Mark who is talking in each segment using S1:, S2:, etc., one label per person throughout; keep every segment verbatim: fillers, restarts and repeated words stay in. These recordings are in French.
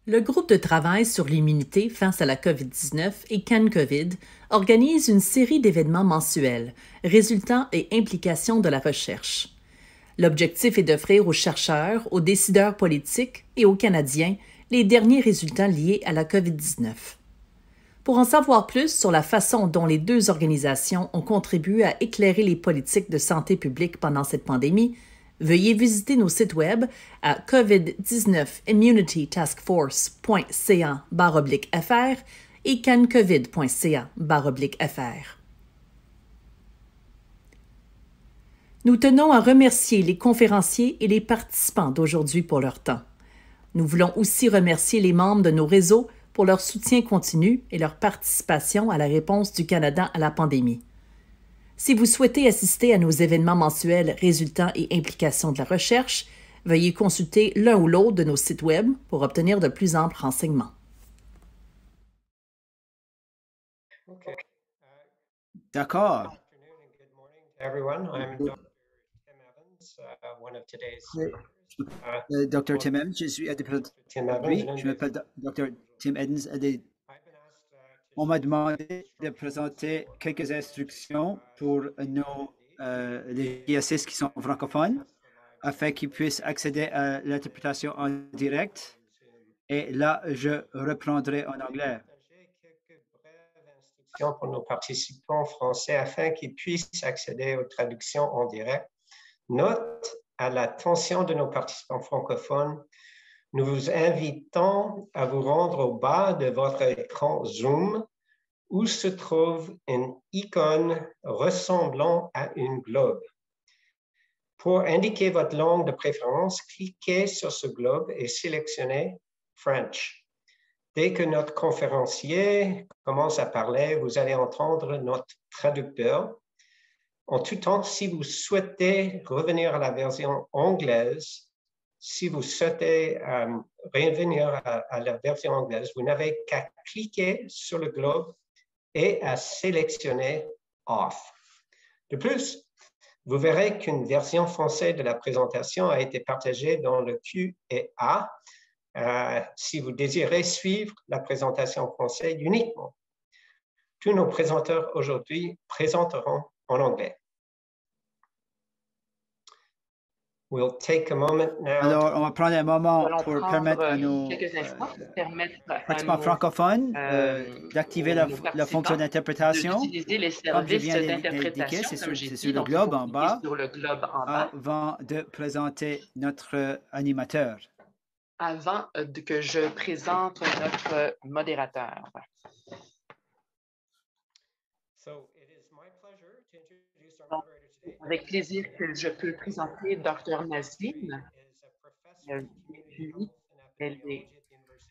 S1: Le groupe de travail sur l'immunité face à la COVID dix-neuf et CanCovid organise une série d'événements mensuels, résultats et implications de la recherche. L'objectif est d'offrir aux chercheurs, aux décideurs politiques et aux Canadiens les derniers résultats liés à la COVID dix-neuf. Pour en savoir plus sur la façon dont les deux organisations ont contribué à éclairer les politiques de santé publique pendant cette pandémie, veuillez visiter nos sites web à covid dix-neuf immunity task force point c a barre oblique f r et cancovid point c a barre oblique f r. Nous tenons à remercier les conférenciers et les participants d'aujourd'hui pour leur temps. Nous voulons aussi remercier les membres de nos réseaux pour leur soutien continu et leur participation à la réponse du Canada à la pandémie. Si vous souhaitez assister à nos événements mensuels résultats et implications de la recherche, veuillez consulter l'un ou l'autre de nos sites Web pour obtenir de plus amples renseignements.
S2: D'accord. Euh, docteur Tim Evans, je suis aujourd'hui, je m'appelle docteur Tim Evans. On m'a demandé de présenter quelques instructions pour nos euh, les I S S qui sont francophones afin qu'ils puissent accéder à l'interprétation en direct. Et là, je reprendrai en anglais.
S3: Pour nos participants français afin qu'ils puissent accéder aux traductions en direct. Note à l'attention de nos participants francophones, nous vous invitons à vous rendre au bas de votre écran Zoom où se trouve une icône ressemblant à une globe. Pour indiquer votre langue de préférence, cliquez sur ce globe et sélectionnez French. Dès que notre conférencier commence à parler, vous allez entendre notre traducteur. En tout temps, si vous souhaitez revenir à la version anglaise, si vous souhaitez euh, revenir à, à la version anglaise, vous n'avez qu'à cliquer sur le globe et à sélectionner Off. De plus, vous verrez qu'une version française de la présentation a été partagée dans le Q et A euh, si vous désirez suivre la présentation française uniquement. Tous nos présenteurs aujourd'hui présenteront en anglais. We'll take a moment now.
S2: Alors, on va prendre un moment
S4: Allons
S2: pour
S4: prendre
S2: permettre à nos
S4: quelques instants pour permettre à
S2: participants
S4: nos,
S2: francophones
S4: euh,
S2: euh, d'activer la,
S4: nos
S2: la fonction d'interprétation.
S4: d'utiliser les
S2: Comme je
S4: services
S2: viens d'indiquer,
S4: d'interprétation,
S2: c'est
S4: comme
S2: sur,
S4: j'ai
S2: sur
S4: dit,
S2: le
S4: donc il
S2: globe
S4: faut
S2: en
S4: cliquer
S2: bas
S4: sur le globe en bas
S2: avant de présenter notre animateur.
S4: avant euh, de- que je présente notre modérateur.
S3: So it is my pleasure to introduce our
S4: Donc,
S3: moderator today.
S4: avec plaisir que je peux présenter docteur Nazim. Euh, puis, elle est
S3: He's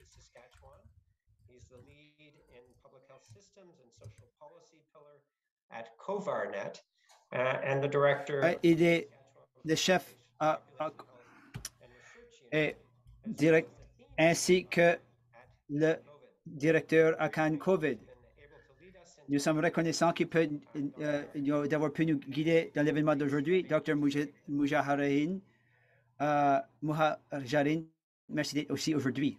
S3: the lead in public health systems and social policy pillar at CoVarNet uh, and the director.
S2: Euh, Il est le chef à, à- et direct, ainsi que le directeur à CanCovid. Nous sommes reconnaissants qu'il peut euh, d'avoir pu nous guider dans l'événement d'aujourd'hui. docteur Mujaharain, euh, Muhajarin, merci d'être aussi aujourd'hui.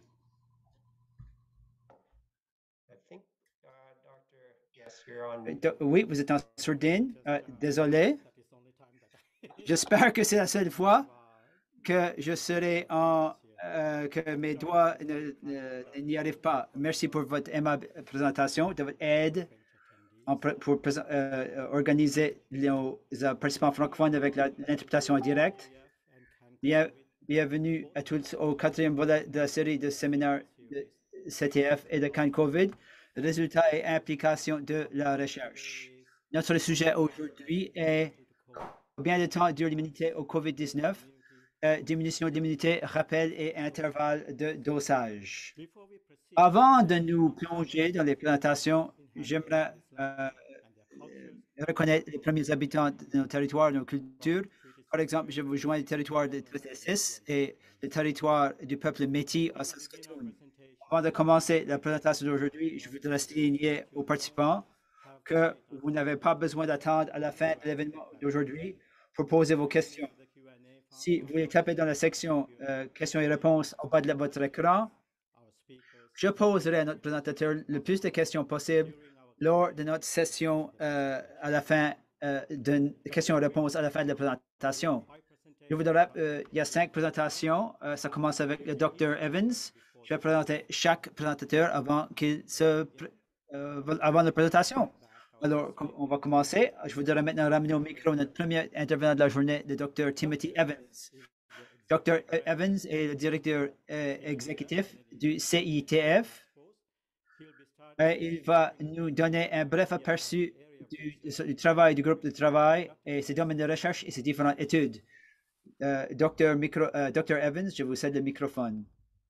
S3: I think, uh, doctor, yes, you're on.
S2: Euh, do- Oui, vous êtes en sourdine. Euh, désolé. J'espère que c'est la seule fois que je serai en euh, que mes doigts ne- ne- n'y arrivent pas. Merci pour votre aimable présentation, de votre aide en pr- pour présent- euh, organiser nos euh, participants francophones avec la- l'interprétation en direct. Bien- bienvenue à tous au quatrième volet de la série de séminaires de C T F et de CanCovid, résultats et implications de la recherche. Notre sujet aujourd'hui est combien de temps dure l'immunité au COVID dix-neuf, euh, diminution de l'immunité, rappel et intervalle de dosage. Avant de nous plonger dans les présentations, j'aimerais euh, reconnaître les premiers habitants de nos territoires, de nos cultures. Par exemple, je vous joins le territoire de Tristis et le territoire du peuple Métis à Saskatoon. Avant de commencer la présentation d'aujourd'hui, je voudrais souligner aux participants que vous n'avez pas besoin d'attendre à la fin de l'événement d'aujourd'hui pour poser vos questions. Si vous voulez taper dans la section euh, questions et réponses au bas de votre écran, Je poserai à notre présentateur le plus de questions possible lors de notre session euh, à la fin euh, de questions-réponses à la fin de la présentation. Je vous donnerai, euh, il y a cinq présentations. Euh, ça commence avec le docteur Evans. Je vais présenter chaque présentateur avant qu'il se euh, avant la présentation. Alors, on va commencer. Je voudrais maintenant ramener au micro notre premier intervenant de la journée, le docteur Timothy Evans. docteur Evans est le directeur euh, exécutif du C I T F. Euh, il va nous donner un bref aperçu du, du travail du groupe de travail et ses domaines de recherche et ses différentes études. Euh, docteur Micro, euh, docteur Evans, je vous cède le microphone.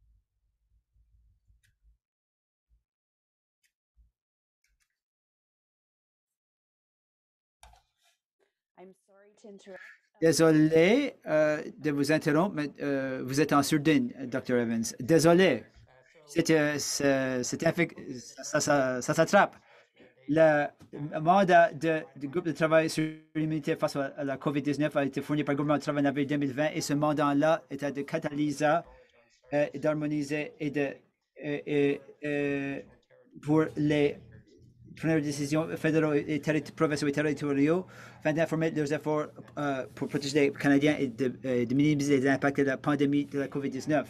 S2: Désolé euh, de vous interrompre, mais euh, vous êtes en sourdine, docteur Evans. Désolé. C'est, ça, ça, ça, ça s'attrape. Le mandat de, du groupe de travail sur l'immunité face à la COVID dix-neuf a été fourni par le gouvernement de travail en avril deux mille vingt et ce mandat-là était de catalyser, euh, d'harmoniser et de et, et, et pour les premières décisions fédéraux et provinciaux et territoriaux afin d'informer leurs efforts euh, pour protéger les Canadiens et de, euh, de minimiser les impacts de la pandémie de la COVID dix-neuf.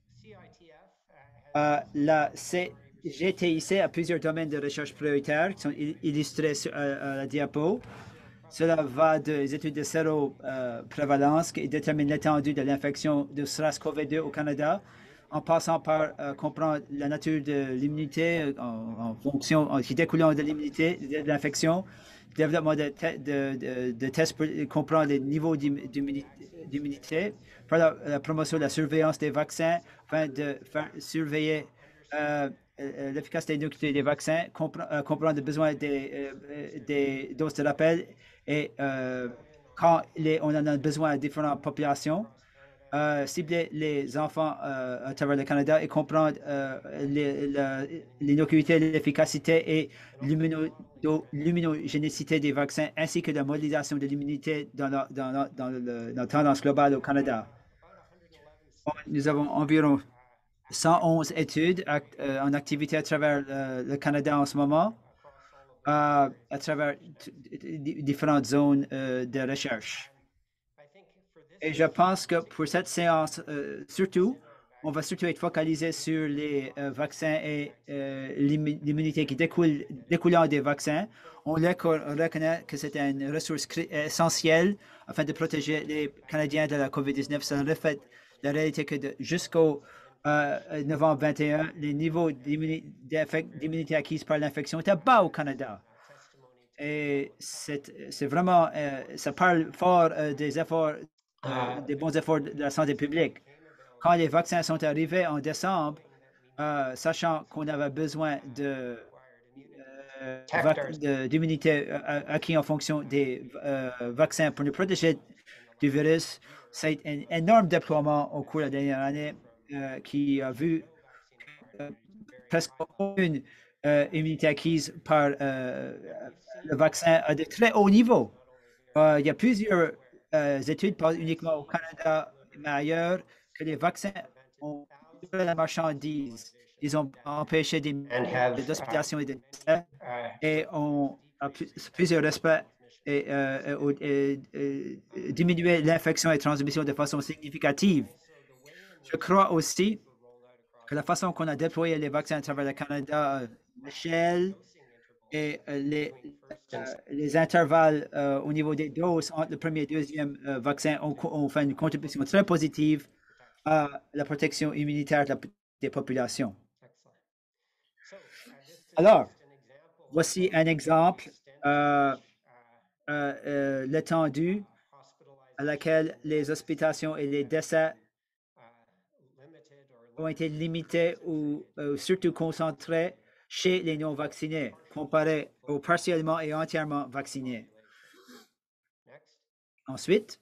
S2: Euh, la G T I C a plusieurs domaines de recherche prioritaires qui sont illustrés sur euh, à la diapo. Cela va des études de séroprévalence qui déterminent l'étendue de l'infection de SARS-CoV deux au Canada, en passant par euh, comprendre la nature de l'immunité en, en fonction en, qui découlant de l'immunité, de l'infection, développement de, te, de, de, de tests pour comprendre les niveaux d'immunité, par la, la promotion de la surveillance des vaccins, afin de faire surveiller euh, l'efficacité nucléaire des vaccins, compre, euh, comprendre les besoins des, euh, des doses de rappel et euh, quand les, on en a besoin à différentes populations. Euh, cibler les enfants euh, à travers le Canada et comprendre euh, l'inocuité, l'efficacité et l'immunogénicité des vaccins, ainsi que la modélisation de l'immunité dans, la, dans, la, dans le, la tendance globale au Canada. Nous avons environ cent onze études act, euh, en activité à travers euh, le Canada en ce moment, euh, à travers différentes zones euh, de recherche. Et je pense que pour cette séance, euh, surtout, on va surtout être focalisé sur les euh, vaccins et euh, l'immunité qui découle découlant des vaccins. On reconnaît que c'est une ressource essentielle afin de protéger les Canadiens de la COVID dix-neuf. Ça reflète la réalité que jusqu'au euh, novembre vingt et un, les niveaux d'immunité acquise par l'infection étaient bas au Canada. Et c'est vraiment, euh, ça parle fort euh, des efforts Euh, des bons efforts de la santé publique. Quand les vaccins sont arrivés en décembre, euh, sachant qu'on avait besoin de, euh, d'immunité acquis en fonction des euh, vaccins pour nous protéger du virus, c'est un énorme déploiement au cours de la dernière année euh, qui a vu euh, presque aucune euh, immunité acquise par euh, le vaccin à de très hauts niveaux. Euh, il y a plusieurs Euh, études, pas uniquement au Canada, mais ailleurs, que les vaccins ont la marchandise. Ils ont empêché des hospitalisations et des décès et ont, à plusieurs aspects, et, euh, et, et, et diminué l'infection et la transmission de façon significative. Je crois aussi que la façon qu'on a déployé les vaccins à travers le Canada, l'échelle, et les, euh, les intervalles euh, au niveau des doses entre le premier et le deuxième euh, vaccin ont, ont fait une contribution très positive à la protection immunitaire de la, des populations. Alors, voici un exemple, euh, euh, euh, l'étendue à laquelle les hospitalisations et les décès ont été limités ou euh, surtout concentrés chez les non-vaccinés, comparé aux partiellement et entièrement vaccinés. Ensuite,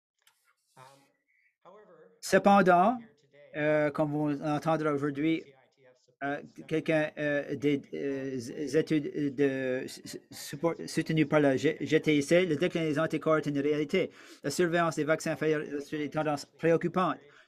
S2: cependant, euh, comme vous entendrez aujourd'hui, euh, quelqu'un euh, des euh, études de, support, soutenues par la G T I C, le déclin des anticorps est une réalité. La surveillance des vaccins fait des tendances préoccupantes.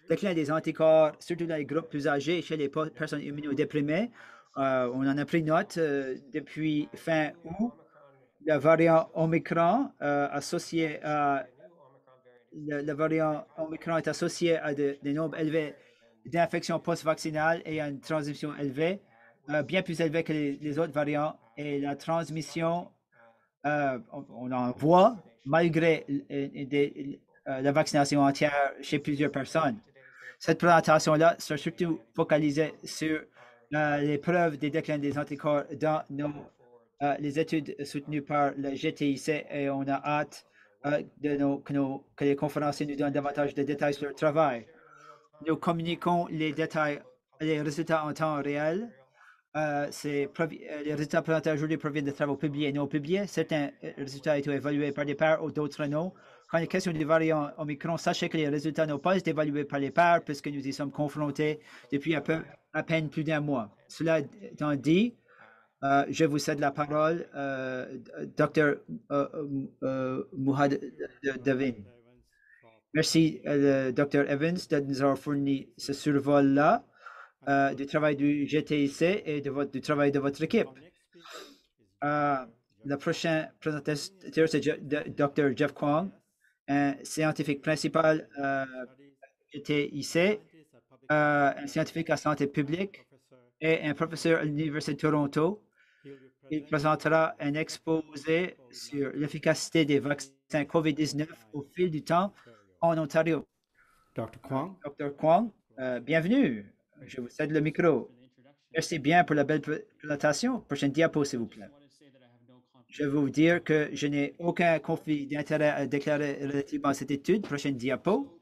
S2: déclin des anticorps, surtout dans les groupes plus âgés, chez les personnes immunodéprimées. Euh, on en a pris note euh, depuis fin août. Le variant Omicron euh, associé à le, le, variant Omicron est associé à de, des nombres élevés d'infections post-vaccinales et à une transmission élevée, euh, bien plus élevée que les, les autres variants. Et la transmission, euh, on, on en voit malgré des, euh, la vaccination entière chez plusieurs personnes. Cette présentation-là sera surtout focalisée sur euh, les preuves des déclins des anticorps dans nos, euh, les études soutenues par le G T I C et on a hâte euh, de nos, que, nos, que les conférenciers nous donnent davantage de détails sur leur travail. Nous communiquons les détails, les résultats en temps réel. Euh, les résultats présentés aujourd'hui proviennent de travaux publiés et non publiés. Certains résultats ont été évalués par des pairs ou d'autres non. Quand il est question du variant Omicron, sachez que les résultats n'ont pas été évalués par les pairs puisque nous y sommes confrontés depuis à, peu, à peine plus d'un mois. Cela étant dit, euh, je vous cède la parole, euh, Docteur Euh, euh, Muhad Devin. Merci, euh, Docteur Evans, de nous avoir fourni ce survol-là. Euh, du travail du G T I C et de votre, du travail de votre équipe. Euh, la prochaine présentateur, c'est Docteur Jeff Kwong, un scientifique principal euh, G T I C, euh, un scientifique à santé publique et un professeur à l'Université de Toronto. Il présentera un exposé sur l'efficacité des vaccins COVID dix-neuf au fil du temps en Ontario.
S5: Docteur Kwong.
S2: Docteur Kwong, euh, bienvenue. Je vous cède le micro. Merci bien pour la belle présentation. Prochaine diapo, s'il vous plaît. Je vais vous dire que je n'ai aucun conflit d'intérêt à déclarer relativement à cette étude. Prochaine diapo.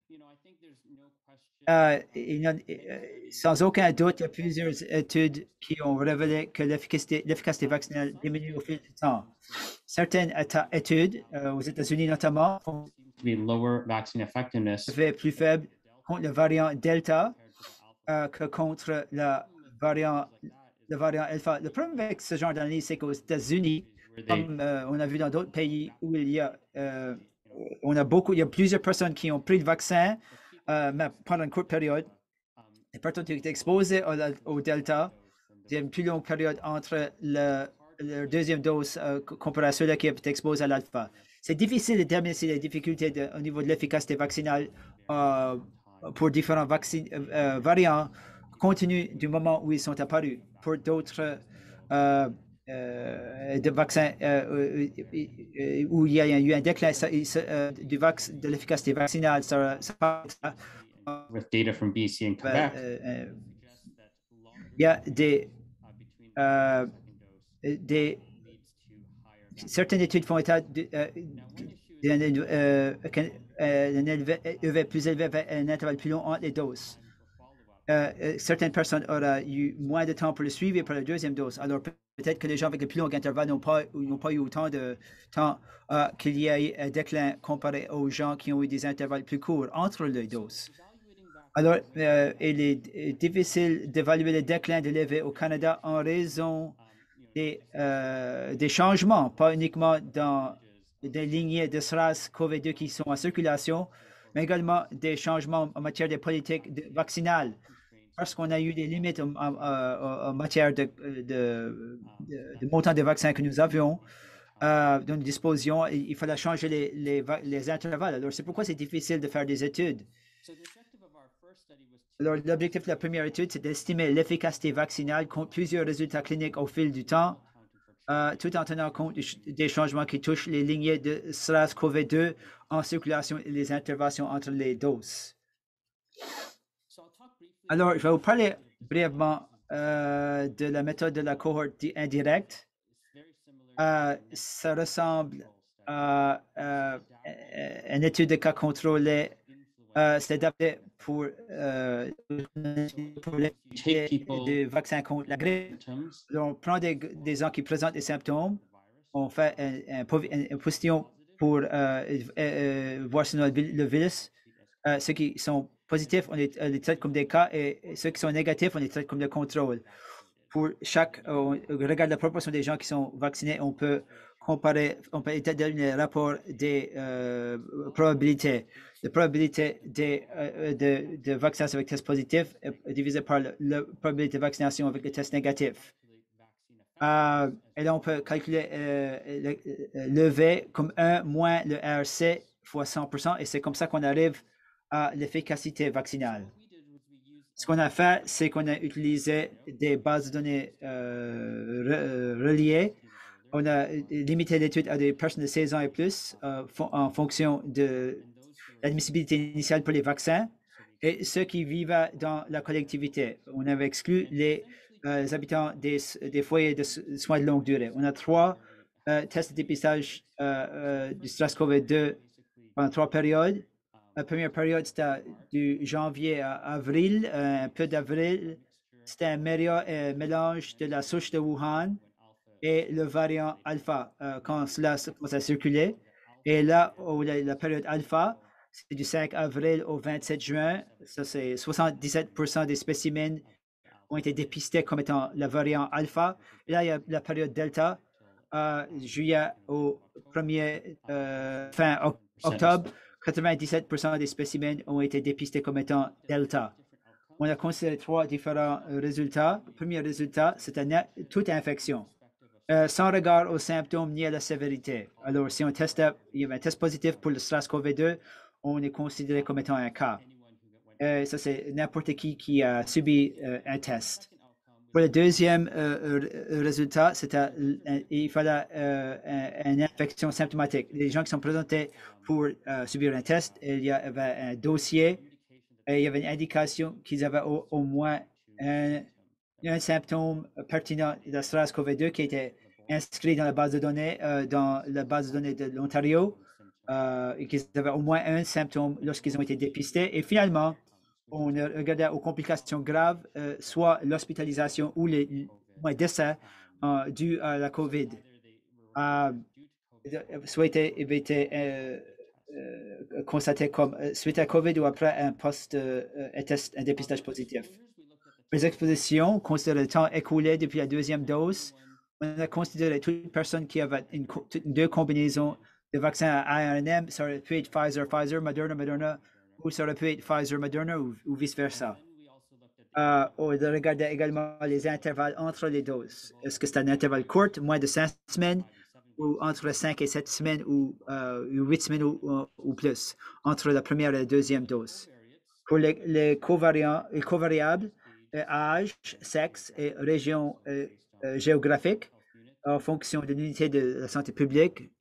S2: Euh, il a, sans aucun doute, il y a plusieurs études qui ont révélé que l'efficacité vaccinale diminue au fil du temps. Certaines études, euh, aux États-Unis notamment, font effet plus faible contre le variant Delta euh, que contre la variant, le variant Alpha. Le problème avec ce genre d'analyse, c'est qu'aux États-Unis, comme euh, on a vu dans d'autres pays où il y a, euh, on a beaucoup, il y a plusieurs personnes qui ont pris le vaccin, euh, mais pendant une courte période. Les personnes qui étaient exposées au, au Delta, il y a une plus longue période entre le, la deuxième dose euh, comparé à ceux-là qui étaient exposés à l'alpha. C'est difficile de déterminer si les difficultés de, au niveau de l'efficacité vaccinale euh, pour différents vaccins, euh, variants continuent du moment où ils sont apparus. Pour d'autres euh, euh, de vaccins euh, euh, où il y a eu un déclin euh, du vac de l'efficacité vaccinale, ça, ça,
S5: with data from B C and Quebec,
S2: euh, euh, il y a des, euh, des certaines études font état d'un euh, euh, plus élevé, un intervalle plus long entre les doses. Euh, certaines personnes auraient eu moins de temps pour le suivre pour la deuxième dose. Alors peut-être que les gens avec le plus long intervalle n'ont pas, n'ont pas eu autant de temps euh, qu'il y ait un déclin comparé aux gens qui ont eu des intervalles plus courts entre les doses. Alors, euh, il est difficile d'évaluer le déclin de l'E V au Canada en raison des, euh, des changements, pas uniquement dans des lignées de SRAS COVID deux qui sont en circulation, mais également des changements en matière de politique de, vaccinale, parce qu'on a eu des limites en, en, en, en matière de, de, de, de montant de vaccins que nous avions euh, dont nous disposions. Il, il fallait changer les, les, les intervalles. Alors, c'est pourquoi c'est difficile de faire des études. Alors, l'objectif de la première étude, c'est d'estimer l'efficacité vaccinale contre plusieurs résultats cliniques au fil du temps, euh, tout en tenant compte des changements qui touchent les lignées de SRAS COVID deux en circulation et les interventions entre les doses. Alors, je vais vous parler brièvement euh, de la méthode de la cohorte indirecte. Euh, ça ressemble à euh, une étude de cas contrôlés. Euh, c'est adapté pour, euh, pour les des vaccins contre la grippe. On prend des, des gens qui présentent des symptômes, on fait un, un, une position pour euh, euh, voir si on a le virus. Euh, ceux qui sont positifs, on les, on les traite comme des cas, et ceux qui sont négatifs, on les traite comme des contrôles. Pour chaque, on regarde la proportion des gens qui sont vaccinés, on peut comparer, on peut établir le rapport des euh, probabilités. La probabilité de, euh, de, de vaccination avec test positif est divisée par la, la probabilité de vaccination avec le test négatif. Euh, et là, on peut calculer euh, le, le V comme un moins le R C fois cent pour cent, et c'est comme ça qu'on arrive à l'efficacité vaccinale. Ce qu'on a fait, c'est qu'on a utilisé des bases de données euh, reliées. On a limité l'étude à des personnes de seize ans et plus euh, en fonction de l'admissibilité initiale pour les vaccins et ceux qui vivent dans la collectivité. On avait exclu les, euh, les habitants des, des foyers de soins de longue durée. On a trois euh, tests de dépistage euh, euh, du SARS-CoV deux pendant trois périodes. La première période, c'était du janvier à avril, euh, un peu d'avril. C'était un meilleur, euh, mélange de la souche de Wuhan et le variant alpha euh, quand cela commence à circuler. Et là, où la, la période alpha, c'est du cinq avril au vingt-sept juin. Ça, c'est soixante-dix-sept pour cent des spécimens ont été dépistés comme étant le variant alpha. Et là, il y a la période delta, euh, juillet au premier euh, fin octobre. quatre-vingt-dix-sept pour cent des spécimens ont été dépistés comme étant delta. On a considéré trois différents résultats. Le premier résultat, c'était toute infection, euh, sans regard aux symptômes ni à la sévérité. Alors, si on testait, il y avait un test positif pour le SARS-CoV deux, on est considéré comme étant un cas. Euh, ça, c'est n'importe qui qui a subi euh, un test. Pour le deuxième euh, résultat, c'était il fallait euh, une infection symptomatique. Les gens qui sont présentés pour euh, subir un test, il y avait un dossier et il y avait une indication qu'ils avaient au, au moins un, un symptôme pertinent de SARS-CoV deux qui était inscrit dans la base de données, euh, dans la base de données de l'Ontario, euh, et qu'ils avaient au moins un symptôme lorsqu'ils ont été dépistés. Et finalement, on regardait aux complications graves, euh, soit l'hospitalisation ou les, les décès euh, dus à la COVID. Euh, soit été, été euh, euh, constaté comme euh, suite à COVID ou après un post euh, un, test, un dépistage positif. Les expositions, considérant le temps écoulé depuis la deuxième dose, on a considéré toute personne qui avait une, une, deux combinaisons de vaccins à A R N M, ça aurait pu être Pfizer, Pfizer, Moderna, Moderna, ou ça aurait pu être Pfizer, Moderna ou, ou vice-versa. Euh, on regardait également les intervalles entre les doses. Est-ce que c'est un intervalle court, moins de cinq semaines, ou entre cinq et sept semaines, ou euh, huit semaines ou, ou, ou plus, entre la première et la deuxième dose. Pour les, les, covariants, les covariables, euh, âge, sexe et région euh, euh, géographique, en fonction de l'unité de la santé publique,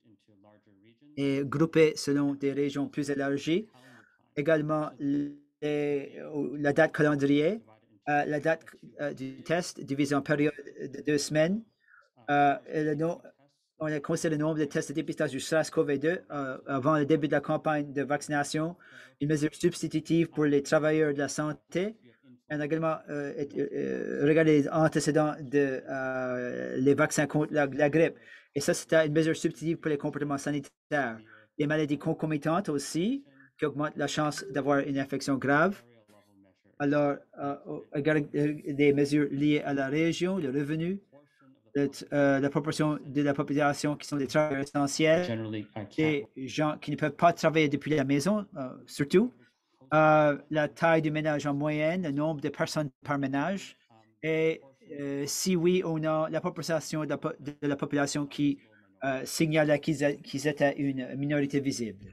S2: et groupés selon des régions plus élargies. Également, les, la date calendrier, euh, la date euh, du test divisée en période de deux semaines. Euh, et le nom, on a considéré le nombre de tests de dépistage du SARS-CoV deux euh, avant le début de la campagne de vaccination, une mesure substitutive pour les travailleurs de la santé. On a également euh, euh, regardé les antécédents de euh, les vaccins contre la, la grippe. Et ça, c'était une mesure substitutive pour les comportements sanitaires. Les maladies concomitantes aussi, qui augmentent la chance d'avoir une infection grave. Alors, euh, des mesures liées à la région, le revenu, le, euh, la proportion de la population qui sont des travailleurs essentiels, des gens qui ne peuvent pas travailler depuis la maison, euh, surtout. Euh, la taille du ménage en moyenne, le nombre de personnes par ménage, et euh, si oui ou non, la proportion de la, de la population qui euh, signalait qu'ils qu'ils étaient une minorité visible.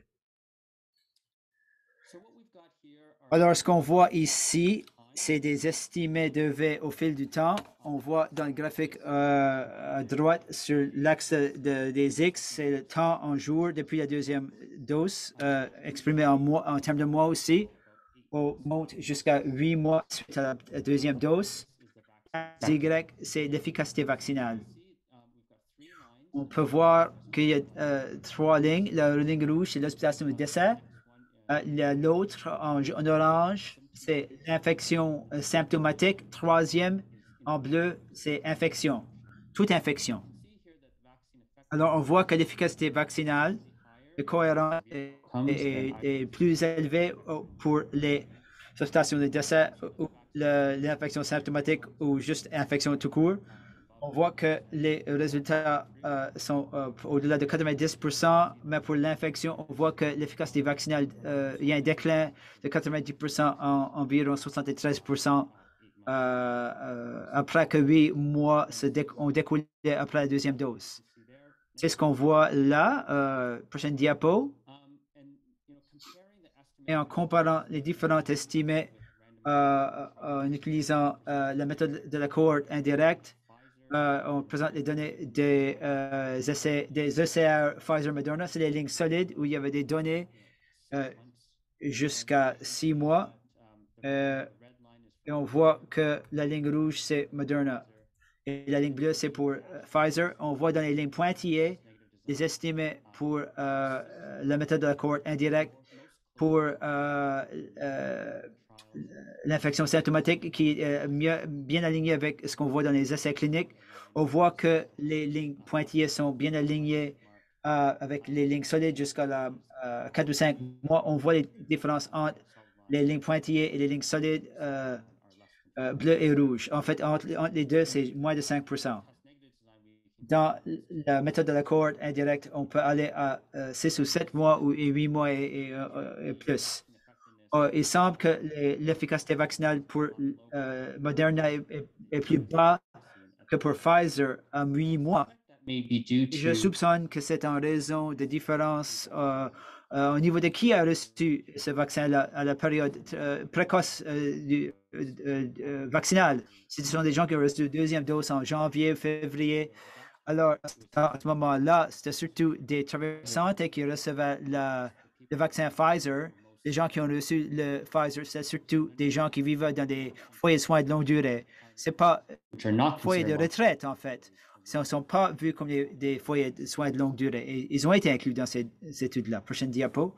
S2: Alors, ce qu'on voit ici, c'est des estimés de V au fil du temps. On voit dans le graphique euh, à droite, sur l'axe de, des X, c'est le temps en jours depuis la deuxième dose, euh, exprimé en, mois, en termes de mois aussi. On monte jusqu'à huit mois suite à la deuxième dose. Y, c'est l'efficacité vaccinale. On peut voir qu'il y a euh, trois lignes. La ligne rouge, c'est l'hospitalisation de décès. Euh, L'autre, en, en orange, c'est l'infection euh, symptomatique. Troisième, en bleu, c'est infection. Toute infection. Alors, on voit que l'efficacité vaccinale est cohérente et, et, et plus élevée pour les hospitalisations de décès ou l'infection symptomatique ou juste infection tout court. on voit que les résultats euh, sont euh, au-delà de quatre-vingt-dix pour cent, mais pour l'infection, on voit que l'efficacité vaccinale, euh, il y a un déclin de quatre-vingt-dix pour cent en environ soixante-treize pour cent euh, euh, après que huit mois se déc ont découlé après la deuxième dose. C'est ce qu'on voit là. Euh, prochaine diapo. Et en comparant les différents estimés euh, en utilisant euh, la méthode de la cohorte indirecte, euh, on présente les données des, euh, essais, des E C R Pfizer-Moderna. C'est les lignes solides où il y avait des données euh, jusqu'à six mois. Euh, et on voit que la ligne rouge, c'est Moderna. Et la ligne bleue, c'est pour euh, Pfizer. On voit dans les lignes pointillées les estimés pour euh, la méthode de la cohorte indirecte pour euh, euh, l'infection symptomatique qui est mieux, bien alignée avec ce qu'on voit dans les essais cliniques. On voit que les lignes pointillées sont bien alignées euh, avec les lignes solides jusqu'à la euh, quatre ou cinq mois. On voit les différences entre les lignes pointillées et les lignes solides euh, euh, bleues et rouges. En fait, entre, entre les deux, c'est moins de cinq pour cent. Dans la méthode de la cohorte indirecte, on peut aller à euh, six ou sept mois ou et huit mois et, et, et plus. Uh, il semble que l'efficacité vaccinale pour euh, Moderna est, est, est plus bas que pour Pfizer à huit mois. Je soupçonne que c'est en raison de différences euh, euh, au niveau de qui a reçu ce vaccin-là à la période euh, précoce euh, du, euh, vaccinale. Ce sont des gens qui ont reçu la deuxième dose en janvier, février. Alors, à ce moment-là, c'était surtout des travailleurs de santé qui recevaient la, le vaccin Pfizer. Les gens qui ont reçu le Pfizer, c'est surtout des gens qui vivent dans des foyers de soins de longue durée. Ce n'est pas des foyers de retraite, en fait. Ils ne sont pas vus comme des, des foyers de soins de longue durée. Et ils ont été inclus dans ces, ces études-là. Prochaine diapo.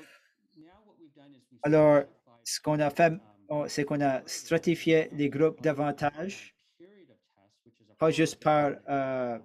S2: Alors, ce qu'on a fait, c'est qu'on a stratifié les groupes davantage, pas juste par euh,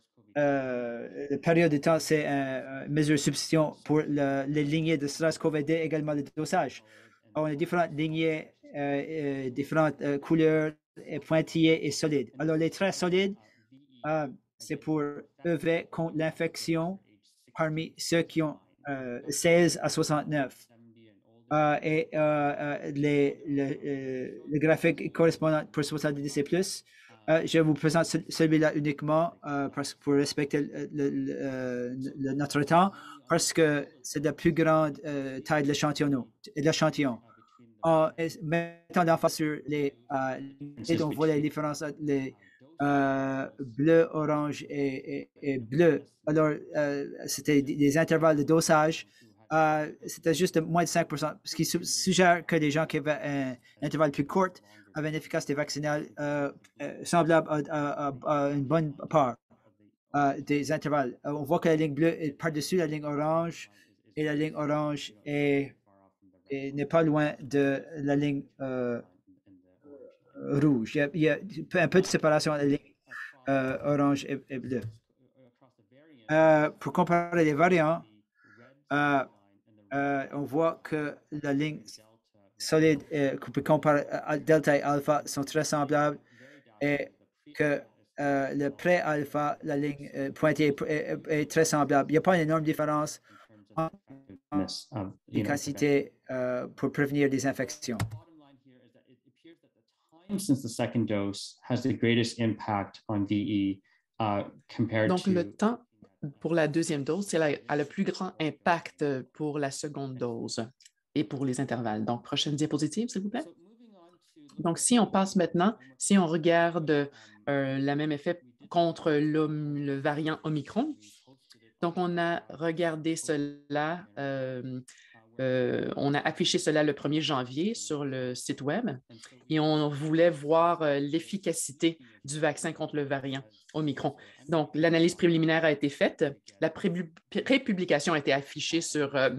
S2: euh, la période de temps, c'est une mesure de substitution pour le, les lignées de SARS-CoV deux, également le dosage. On a différentes lignées, euh, euh, différentes euh, couleurs, et pointillées et solides. Alors, les traits solides, euh, c'est pour œuvrer contre l'infection parmi ceux qui ont euh, seize à soixante-neuf. Euh, et euh, euh, les, les, euh, les graphiques correspondants pour soixante-dix et plus. Euh, je vous présente celui-là uniquement euh, parce, pour respecter le, le, le, le, notre temps, parce que c'est de la plus grande euh, taille de l'échantillon. En mettant l'emphase sur les, euh, et on voit les différences entre les euh, bleus, orange et, et, et bleus. Alors, euh, c'était des intervalles de dosage. Euh, c'était juste de moins de cinq pour cent, ce qui suggère que les gens qui avaient un intervalle plus court avaient une efficacité vaccinale euh, euh, semblable à, à, à, à une bonne part euh, des intervalles. Euh, on voit que la ligne bleue est par-dessus la ligne orange et la ligne orange est, est, n'est pas loin de la ligne euh, rouge. Il y, a, il y a un peu de séparation entre la ligne euh, orange et, et bleue. Euh, pour comparer les variants, euh, Euh, on voit que la ligne solide euh, qu'on peut comparer à delta et alpha sont très semblables et que euh, le pré-alpha, la ligne euh, pointée est, est, est très semblable. Il n'y a pas une énorme différence en efficacité euh, pour prévenir des infections.
S5: Since the second dose has the greatest impact on V E uh, compared
S4: Donc,
S5: to...
S4: le temps pour la deuxième dose, c'est la, a le plus grand impact pour la seconde dose et pour les intervalles. Donc, prochaine diapositive, s'il vous plaît. Donc, si on passe maintenant, si on regarde euh, le même effet contre le, le variant Omicron, donc on a regardé cela, euh, euh, on a affiché cela le premier janvier sur le site Web et on voulait voir euh, l'efficacité du vaccin contre le variant Omicron. Donc, l'analyse préliminaire a été faite. La prépublication a été affichée sur euh,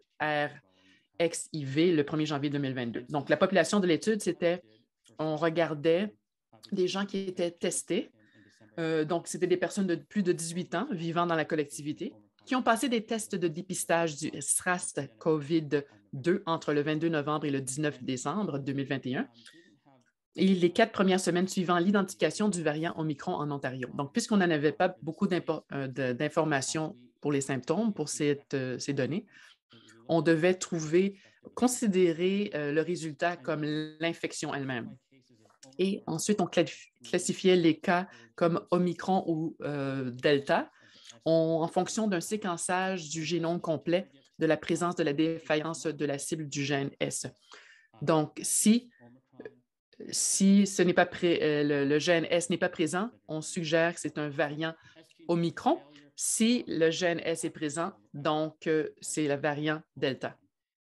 S4: MedRxiv le premier janvier deux mille vingt-deux. Donc, la population de l'étude, c'était, on regardait des gens qui étaient testés. Euh, donc, c'était des personnes de plus de dix-huit ans vivant dans la collectivité qui ont passé des tests de dépistage du SRAS-CoV deux entre le vingt-deux novembre et le dix-neuf décembre deux mille vingt et un. et les quatre premières semaines suivant l'identification du variant Omicron en Ontario. Donc, puisqu'on n'en avait pas beaucoup d'informations pour les symptômes, pour cette, euh, ces données, on devait trouver, considérer euh, le résultat comme l'infection elle-même. Et ensuite, on classifiait les cas comme Omicron ou euh, Delta on, en fonction d'un séquençage du génome complet de la présence de la défaillance de la cible du gène S. Donc, si Si ce n'est pas pré, euh, le, le gène S n'est pas présent, on suggère que c'est un variant Omicron. Si le gène S est présent, donc euh, c'est le variant Delta.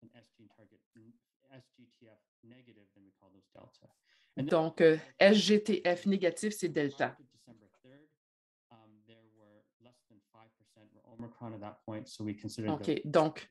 S4: Donc, euh, S G T F négatif, c'est Delta. OK, donc,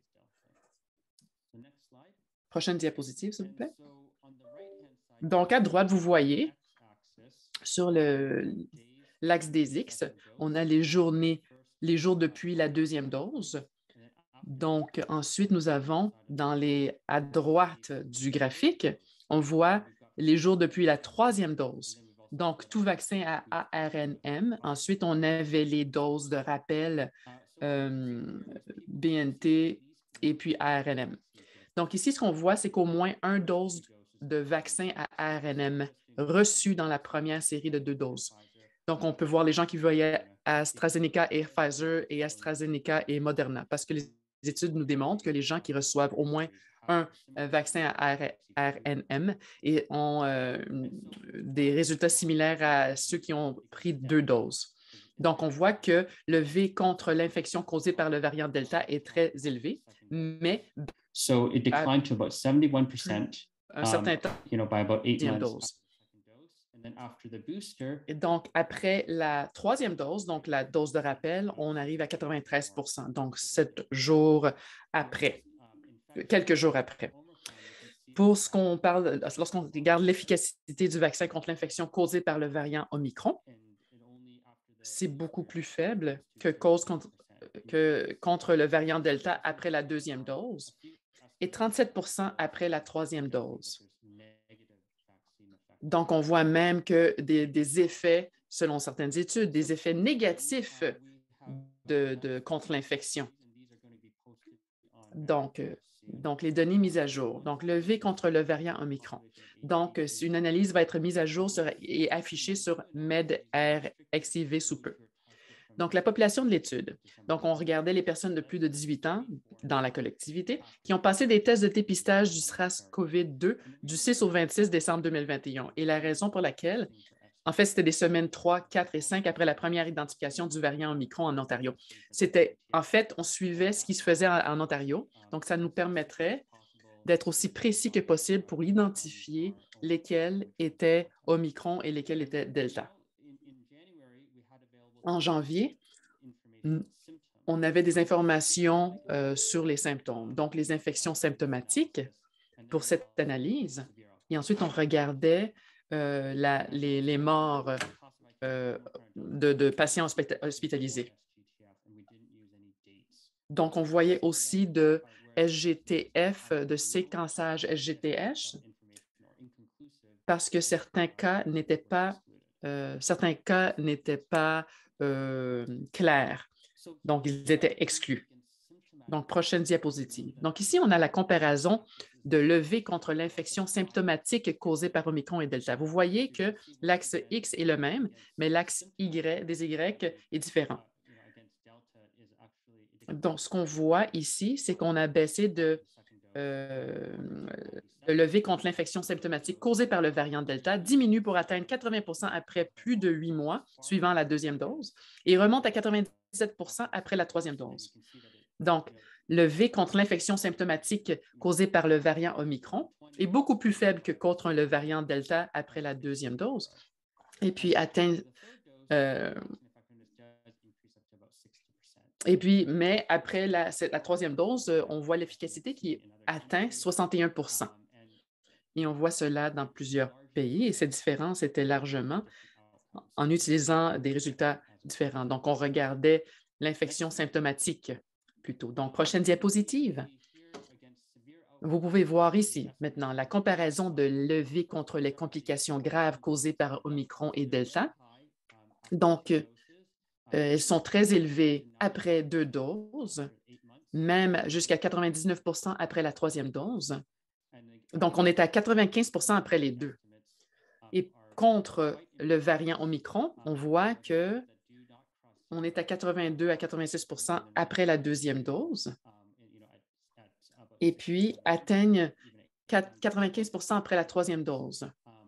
S4: prochaine diapositive, s'il vous plaît. Donc, à droite, vous voyez, sur l'axe des X, on a les journées, les jours depuis la deuxième dose. Donc, ensuite, nous avons, dans les, à droite du graphique, on voit les jours depuis la troisième dose. Donc, tout vaccin à A R N M. Ensuite, on avait les doses de rappel euh, B N T et puis A R N M. Donc, ici, ce qu'on voit, c'est qu'au moins une dose de vaccin à A R N M reçu dans la première série de deux doses. Donc, on peut voir les gens qui voyaient AstraZeneca et Pfizer et AstraZeneca et Moderna, parce que les études nous démontrent que les gens qui reçoivent au moins un vaccin à A R N M et ont euh, des résultats similaires à ceux qui ont pris deux doses. Donc, on voit que le V contre l'infection causée par le variant Delta est très élevé, mais
S5: So it declined to about seventy-one percent
S4: un certain
S5: um,
S4: temps,
S5: you know, by about eight months.
S4: dose.
S5: And then after the booster,
S4: Et donc, après la troisième dose, donc la dose de rappel, on arrive à quatre-vingt-treize pour cent, donc sept jours après, quelques jours après. Pour ce qu'on parle, lorsqu'on regarde l'efficacité du vaccin contre l'infection causée par le variant Omicron, c'est beaucoup plus faible que, cause contre, que contre le variant Delta après la deuxième dose et trente-sept pour cent après la troisième dose. Donc, on voit même que des, des effets, selon certaines études, des effets négatifs de, de, contre l'infection. Donc, euh, donc, les données mises à jour. Donc, le V contre le variant Omicron. Donc, une analyse va être mise à jour sur, et affichée sur MedR-X I V sous peu. Donc, la population de l'étude. Donc, on regardait les personnes de plus de dix-huit ans dans la collectivité qui ont passé des tests de dépistage du SRAS COVID deux du six au vingt-six décembre deux mille vingt et un. Et la raison pour laquelle, en fait, c'était des semaines trois, quatre et cinq après la première identification du variant Omicron en Ontario. C'était, en fait, on suivait ce qui se faisait en, en Ontario. Donc, ça nous permettrait d'être aussi précis que possible pour identifier lesquels étaient Omicron et lesquels étaient Delta. En janvier, on avait des informations euh, sur les symptômes, donc les infections symptomatiques pour cette analyse. Et ensuite, on regardait euh, la, les, les morts euh, de, de patients hospitalisés. Donc, on voyait aussi de S G T F, de séquençage S G T H, parce que certains cas n'étaient pas, euh, certains cas n'étaient pas euh, clairs. Donc, ils étaient exclus. Donc, prochaine diapositive. Donc, ici, on a la comparaison de l'E V contre l'infection symptomatique causée par Omicron et Delta. Vous voyez que l'axe X est le même, mais l'axe Y des Y est différent. Donc, ce qu'on voit ici, c'est qu'on a baissé de euh, le V contre l'infection symptomatique causée par le variant Delta diminue pour atteindre quatre-vingts pour cent après plus de huit mois suivant la deuxième dose et remonte à quatre-vingt-dix-sept pour cent après la troisième dose. Donc, le V contre l'infection symptomatique causée par le variant Omicron est beaucoup plus faible que contre le variant Delta après la deuxième dose et puis atteint euh, Et puis, mais après la, la troisième dose, on voit l'efficacité qui atteint soixante et un pour cent. Et on voit cela dans plusieurs pays et cette différence était largement en utilisant des résultats différents. Donc, on regardait l'infection symptomatique plutôt. Donc, prochaine diapositive. Vous pouvez voir ici maintenant la comparaison de levée contre les complications graves causées par Omicron et Delta. Donc, euh, elles sont très élevées après deux doses, même jusqu'à quatre-vingt-dix-neuf pour cent après la troisième dose. Donc, on est à quatre-vingt-quinze pour cent après les deux. Et contre le variant Omicron, on voit que on est à quatre-vingt-deux à quatre-vingt-six pour cent après la deuxième dose et puis atteignent quatre-vingt-quinze pour cent après la troisième dose.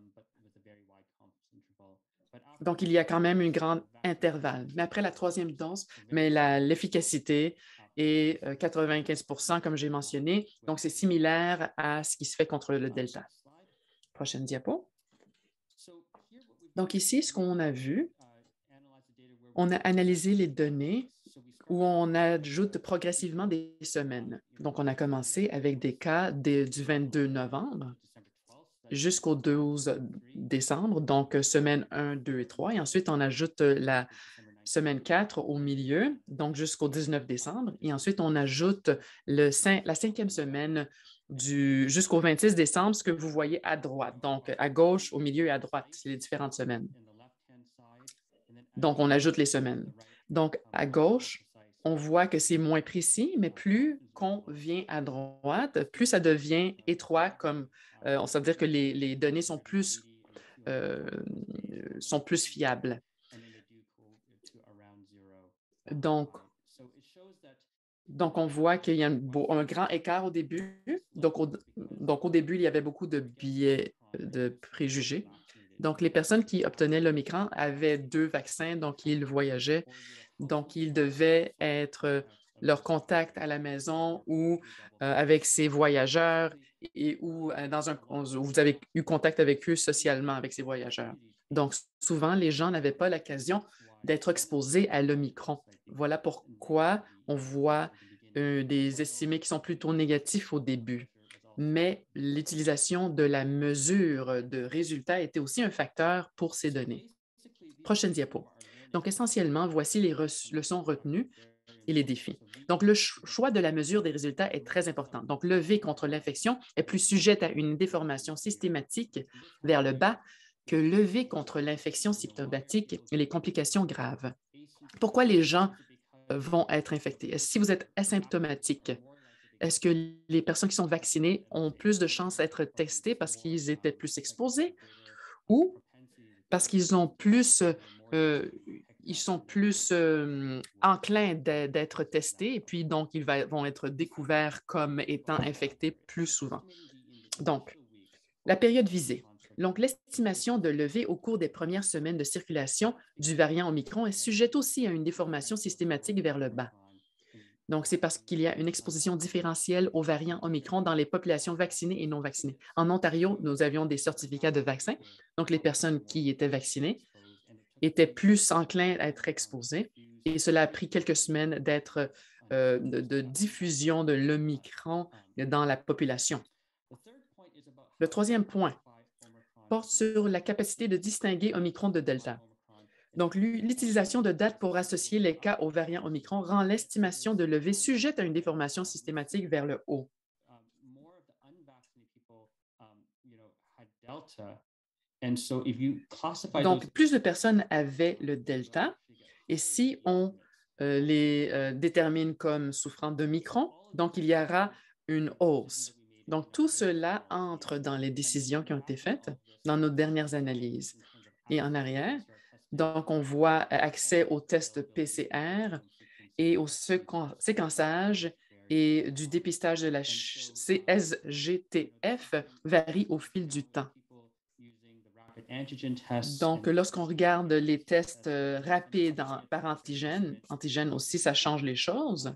S4: Donc, il y a quand même un grand intervalle. Mais après la troisième dose, mais l'efficacité est quatre-vingt-quinze pour cent, comme j'ai mentionné. Donc, c'est similaire à ce qui se fait contre le Delta. Prochaine diapo. Donc, ici, ce qu'on a vu, on a analysé les données où on ajoute progressivement des semaines. Donc, on a commencé avec des cas de, du vingt-deux novembre jusqu'au douze décembre, donc semaine un, deux et trois. Et ensuite, on ajoute la semaine quatre au milieu, donc jusqu'au dix-neuf décembre. Et ensuite, on ajoute le cinq, la cinquième semaine du, jusqu'au vingt-six décembre, ce que vous voyez à droite. Donc, à gauche, au milieu et à droite, c'est les différentes semaines. Donc, on ajoute les semaines. Donc, à gauche, on voit que c'est moins précis, mais plus qu'on vient à droite, plus ça devient étroit, comme euh, on veut dire que les, les données sont plus, euh, sont plus fiables. Donc, donc on voit qu'il y a un, beau, un grand écart au début. Donc au, donc, au début, il y avait beaucoup de biais, de préjugés. Donc, les personnes qui obtenaient l'Omicron avaient deux vaccins, donc ils voyageaient. Donc, ils devaient être leur contact à la maison ou euh, avec ces voyageurs et ou euh, dans un, vous avez eu contact avec eux socialement avec ces voyageurs. Donc, souvent, les gens n'avaient pas l'occasion d'être exposés à l'Omicron. Voilà pourquoi on voit euh, des estimés qui sont plutôt négatifs au début. Mais l'utilisation de la mesure de résultats était aussi un facteur pour ces données. Prochaine diapo. Donc, essentiellement, voici les leçons retenues et les défis. Donc, le choix de la mesure des résultats est très important. Donc, lever contre l'infection est plus sujette à une déformation systématique vers le bas que lever contre l'infection symptomatique et les complications graves. Pourquoi les gens vont être infectés? Si vous êtes asymptomatique, est-ce que les personnes qui sont vaccinées ont plus de chances d'être testées parce qu'ils étaient plus exposés ou parce qu'ils ont plus, euh, ils sont plus euh, enclins d'être testés et puis donc ils va, vont être découverts comme étant infectés plus souvent. Donc, la période visée. Donc, l'estimation de levée au cours des premières semaines de circulation du variant Omicron est sujette aussi à une déformation systématique vers le bas. Donc, c'est parce qu'il y a une exposition différentielle aux variants Omicron dans les populations vaccinées et non vaccinées. En Ontario, nous avions des certificats de vaccin. Donc, les personnes qui étaient vaccinées étaient plus enclins à être exposées. Et cela a pris quelques semaines d'être euh, de, de diffusion de l'Omicron dans la population. Le troisième point porte sur la capacité de distinguer Omicron de Delta. Donc, l'utilisation de dates pour associer les cas aux variants Omicron rend l'estimation de levée sujette à une déformation systématique vers le haut. Donc, plus de personnes avaient le Delta, et si on euh, les euh, détermine comme souffrant d'Omicron, donc il y aura une hausse. Donc, tout cela entre dans les décisions qui ont été faites dans nos dernières analyses. Et en arrière, donc, on voit accès aux tests P C R et au séquençage et du dépistage de la C S G T F varie au fil du temps. Donc, lorsqu'on regarde les tests rapides en, par antigène, antigène aussi, ça change les choses.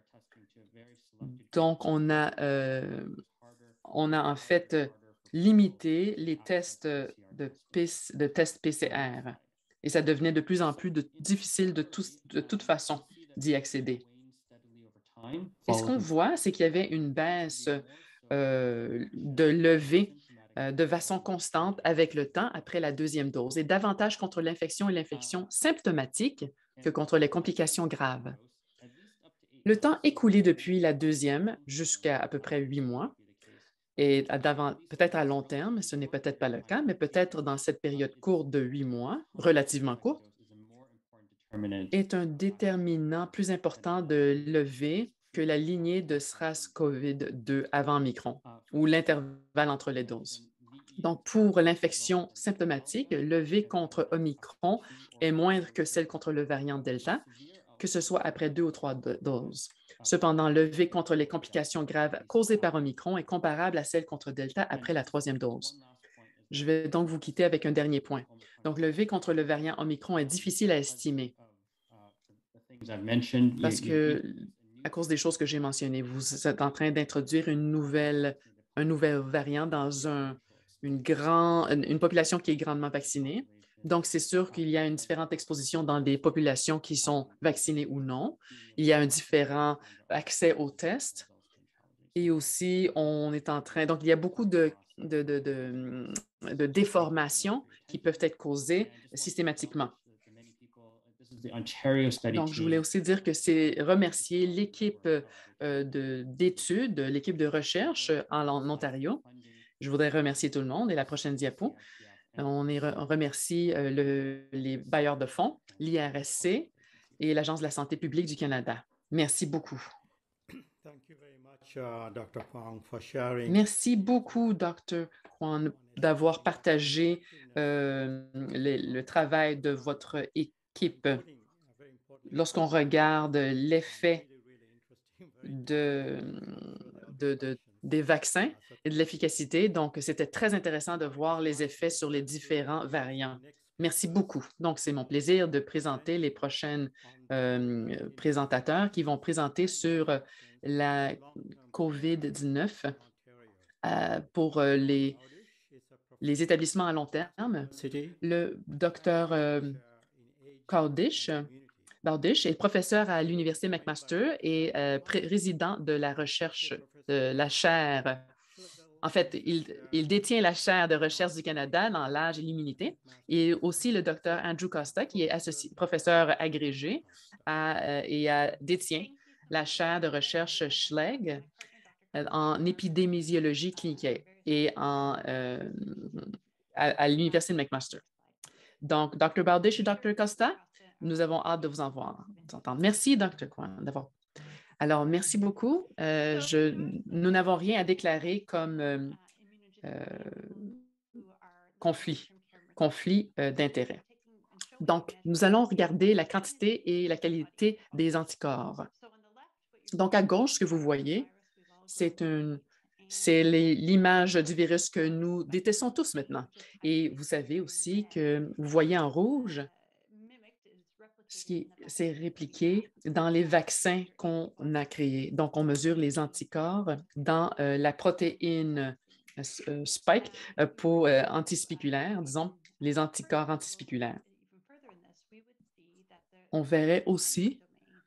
S4: Donc, on a, euh, on a en fait limité les tests de, de tests P C R. Et ça devenait de plus en plus de, difficile de, tout, de toute façon d'y accéder. Et ce qu'on voit, c'est qu'il y avait une baisse euh, de levée euh, de façon constante avec le temps après la deuxième dose et davantage contre l'infection et l'infection symptomatique que contre les complications graves. Le temps écoulé depuis la deuxième jusqu'à à peu près huit mois Et à d'avant- peut-être à long terme, ce n'est peut-être pas le cas, mais peut-être dans cette période courte de huit mois, relativement courte, est un déterminant plus important de lever que la lignée de SRAS COVID deux avant Omicron ou l'intervalle entre les doses. Donc, pour l'infection symptomatique, levée contre Omicron est moindre que celle contre le variant Delta, que ce soit après deux ou trois do- doses. Cependant, levée contre les complications graves causées par Omicron est comparable à celle contre Delta après la troisième dose. Je vais donc vous quitter avec un dernier point. Donc, levée contre le variant Omicron est difficile à estimer parce que, à cause des choses que j'ai mentionnées, vous êtes en train d'introduire une nouvelle, un nouvel variant dans un, une, grand, une, une population qui est grandement vaccinée. Donc, c'est sûr qu'il y a une différente exposition dans des populations qui sont vaccinées ou non. Il y a un différent accès aux tests. Et aussi, on est en train, donc il y a beaucoup de, de, de, de, de déformations qui peuvent être causées systématiquement. Donc, je voulais aussi dire que c'est remercier l'équipe euh, de- d'études, l'équipe de recherche en, en Ontario. Je voudrais remercier tout le monde. Et la prochaine diapo, on, est re- on remercie euh, le- les bailleurs de fonds, l'I R S C et l'Agence de la santé publique du Canada. Merci beaucoup.
S6: Thank you very much, uh, doctor Huang, for sharing.
S4: Merci beaucoup, docteur Huang, d'avoir partagé euh, le, le travail de votre équipe. Lorsqu'on regarde l'effet de, de, de- des vaccins et de l'efficacité, donc c'était très intéressant de voir les effets sur les différents variants. Merci beaucoup. Donc, c'est mon plaisir de présenter les prochains euh, présentateurs qui vont présenter sur la COVID dix-neuf euh, pour euh, les, les établissements à long terme. Le docteur euh, Cowdish, Bowdish est professeur à l'Université McMaster et euh, président de la recherche de la chaire. En fait, il, il détient la chaire de recherche du Canada dans l'âge et l'immunité, et aussi le docteur Andrew Costa, qui est associé, professeur agrégé à, euh, et à, détient la chaire de recherche Schlegel euh, en épidémiologie clinique et en, euh, à, à l'Université de McMaster. Donc, docteur Bowdish et docteur Costa, nous avons hâte de vous en voir, de vous entendre. Merci, docteur Kwan, d'avoir. Alors, merci beaucoup. Euh, je, nous n'avons rien à déclarer comme euh, euh, conflit, conflit euh, d'intérêts. Donc, nous allons regarder la quantité et la qualité des anticorps. Donc, à gauche, ce que vous voyez, c'est une, c'est l'image du virus que nous détestons tous maintenant. Et vous savez aussi que vous voyez en rouge ce qui s'est répliqué dans les vaccins qu'on a créés. Donc, on mesure les anticorps dans euh, la protéine euh, spike euh, pour euh, antispiculaire, disons, les anticorps antispiculaires. On verrait aussi,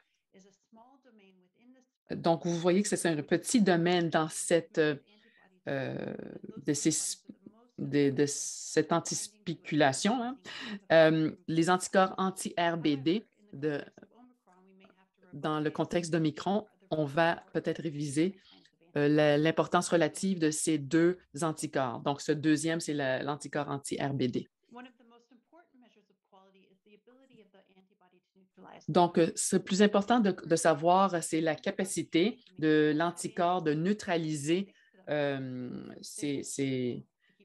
S4: donc vous voyez que c'est un petit domaine dans cette, euh, de, ces, de, de cette antispiculation, hein. Euh, les anticorps anti-R B D de, dans le contexte d'Omicron, on va peut-être réviser euh, l'importance relative de ces deux anticorps. Donc, ce deuxième, c'est l'anticorps anti-R B D. Donc, ce plus important de, de savoir, c'est la capacité de l'anticorps de neutraliser euh, ces, ces,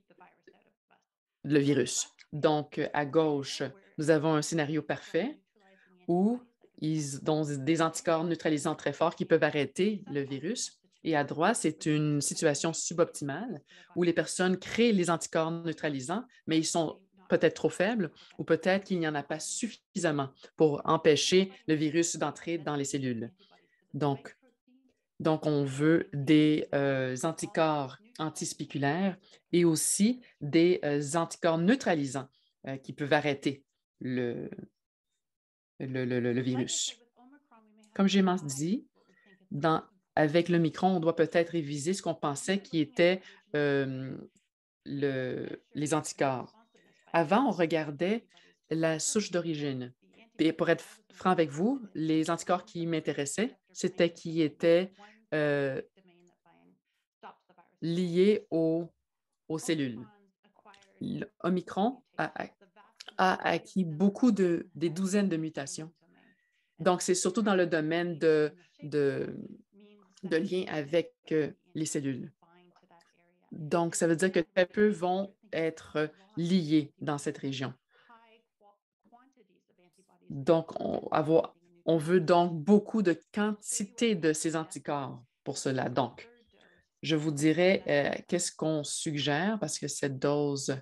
S4: le virus. Donc, à gauche, nous avons un scénario parfait où ils ont des anticorps neutralisants très forts qui peuvent arrêter le virus. Et à droite, c'est une situation suboptimale où les personnes créent les anticorps neutralisants, mais ils sont peut-être trop faibles ou peut-être qu'il n'y en a pas suffisamment pour empêcher le virus d'entrer dans les cellules. Donc, donc on veut des euh, anticorps antispiculaires et aussi des euh, anticorps neutralisants euh, qui peuvent arrêter le, le, le, le virus. Comme j'ai dit, dans, avec le micron, on doit peut-être réviser ce qu'on pensait qui était euh, le, les anticorps. Avant, on regardait la souche d'origine. Et pour être franc avec vous, les anticorps qui m'intéressaient, c'était qui étaient euh, liées aux, aux cellules. Omicron a, a acquis beaucoup de, des douzaines de mutations. Donc, c'est surtout dans le domaine de, de, de lien avec euh, les cellules. Donc, ça veut dire que très peu vont être liés dans cette région. Donc, on, avoir, on veut donc beaucoup de quantité de ces anticorps pour cela. Donc, je vous dirais euh, qu'est-ce qu'on suggère parce que cette dose.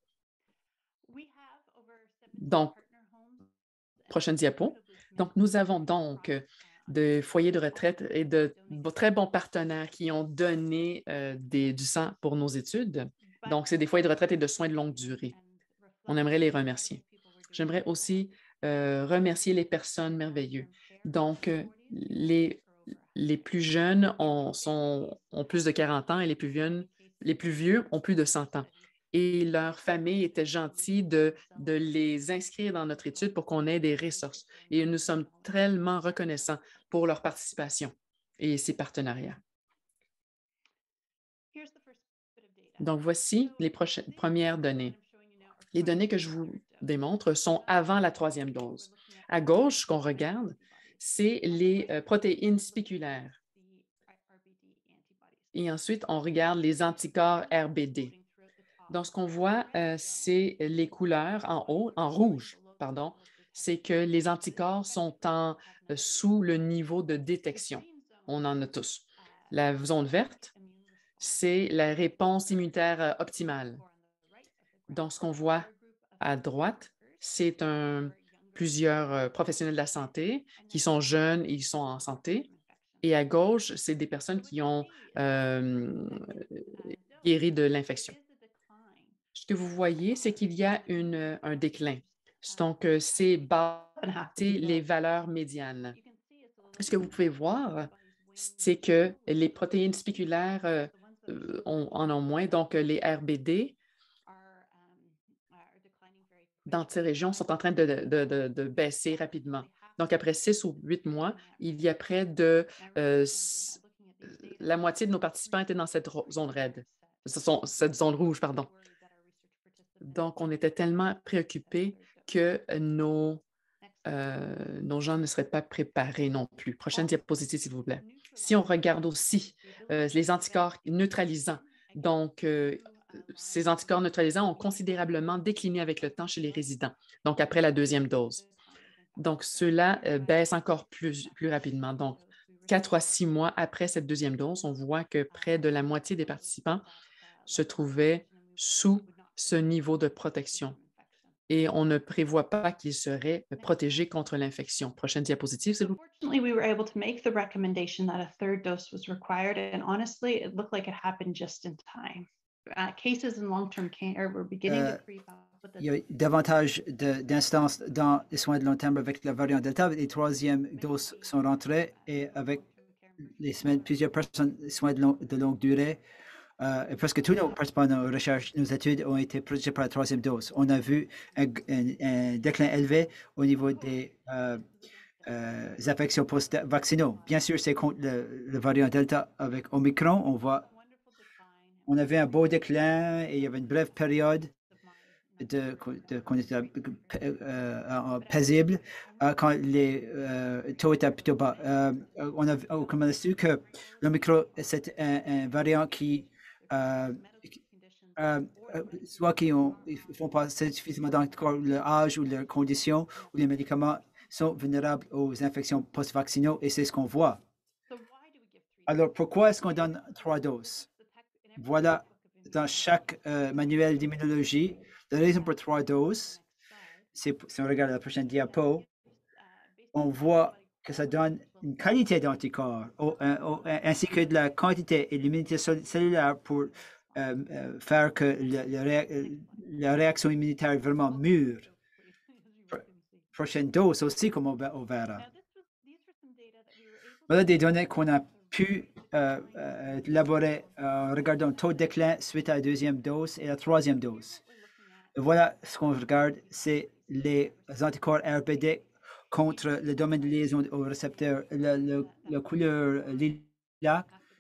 S4: Donc, prochaine diapo. Donc, nous avons donc de foyers de retraite et de, de très bons partenaires qui ont donné euh, des, du sang pour nos études. Donc, c'est des foyers de retraite et de soins de longue durée. On aimerait les remercier. J'aimerais aussi euh, remercier les personnes merveilleuses. Donc, euh, les, les plus jeunes ont, sont, ont plus de quarante ans et les plus vieux, les plus vieux ont plus de cent ans. Et leur famille était gentille de, de les inscrire dans notre étude pour qu'on ait des ressources. Et nous sommes tellement reconnaissants pour leur participation et ces partenariats. Donc, voici les prochaines, premières données. Les données que je vous démontre sont avant la troisième dose. À gauche, ce qu'on regarde, c'est les euh, protéines spiculaires. Et ensuite, on regarde les anticorps R B D. Donc, ce qu'on voit, euh, c'est les couleurs en haut, en rouge, pardon, c'est que les anticorps sont en, euh, sous le niveau de détection. On en a tous. La zone verte, c'est la réponse immunitaire euh, optimale. Donc, ce qu'on voit à droite, c'est un, plusieurs euh, professionnels de la santé qui sont jeunes et ils sont en santé. Et à gauche, c'est des personnes qui ont euh, guéri de l'infection. Ce que vous voyez, c'est qu'il y a une, un déclin. Donc, c'est bas, c'est les valeurs médianes. Ce que vous pouvez voir, c'est que les protéines spiculaires euh, on, en ont moins, donc les R B D dans ces régions sont en train de, de, de, de baisser rapidement. Donc, après six ou huit mois, il y a près de euh, la moitié de nos participants étaient dans cette zone raide, cette zone rouge, pardon. Donc, on était tellement préoccupés que nos, euh, nos gens ne seraient pas préparés non plus. Prochaine diapositive, s'il vous plaît. Si on regarde aussi euh, les anticorps neutralisants, donc euh, ces anticorps neutralisants ont considérablement décliné avec le temps chez les résidents, donc après la deuxième dose. Donc, ceux-là euh, baissent encore plus, plus rapidement. Donc, quatre à six mois après cette deuxième dose, on voit que près de la moitié des participants se trouvaient sous ce niveau de protection. Et on ne prévoit pas qu'ils seraient protégés contre l'infection. Prochaine diapositive, s'il vous plaît.
S7: Unfortunately, we were able to make the recommendation that a third dose was required, and honestly, it looked like it happened just in time. Uh, cases in long-term care were beginning
S2: Euh,
S7: to creep up. But the
S2: Il y a davantage de- d'instances dans les soins de long terme avec la variante Delta. Les troisièmes doses sont rentrées et avec les semaines, plusieurs personnes, les soins de, long- de longue durée. Euh, et presque tous nos participants à nos recherches, nos études ont été protégés par la troisième dose. On a vu un, un- un déclin élevé au niveau des euh, euh, infections post-vaccinaux. Bien sûr, c'est contre le, le variant Delta avec Omicron. On voit, on avait un beau déclin et il y avait une brève période de, de, qu'on était euh, euh, paisible euh, quand les euh, taux étaient plutôt bas. Euh, on a, on a su que l'Omicron, c'est un, un variant qui euh, euh, soit qui ne font pas suffisamment encore leur âge ou leurs conditions ou les médicaments sont vulnérables aux infections post-vaccinaux et c'est ce qu'on voit. Alors, pourquoi est-ce qu'on donne trois doses? Voilà, dans chaque euh, manuel d'immunologie, la raison pour trois doses, c'est si on regarde la prochaine diapo, on voit que ça donne une qualité d'anticorps ainsi que de la quantité et l'immunité cellulaire pour euh, euh, faire que le, le ré, la réaction immunitaire est vraiment mûre. Prochaine dose aussi, comme on, on verra. Voilà des données qu'on a pu euh, euh, élaborer en regardant le taux de déclin suite à la deuxième dose et la troisième dose. Et voilà ce qu'on regarde, c'est les anticorps R B D contre le domaine de liaison au récepteur, le, le, la couleur lilac,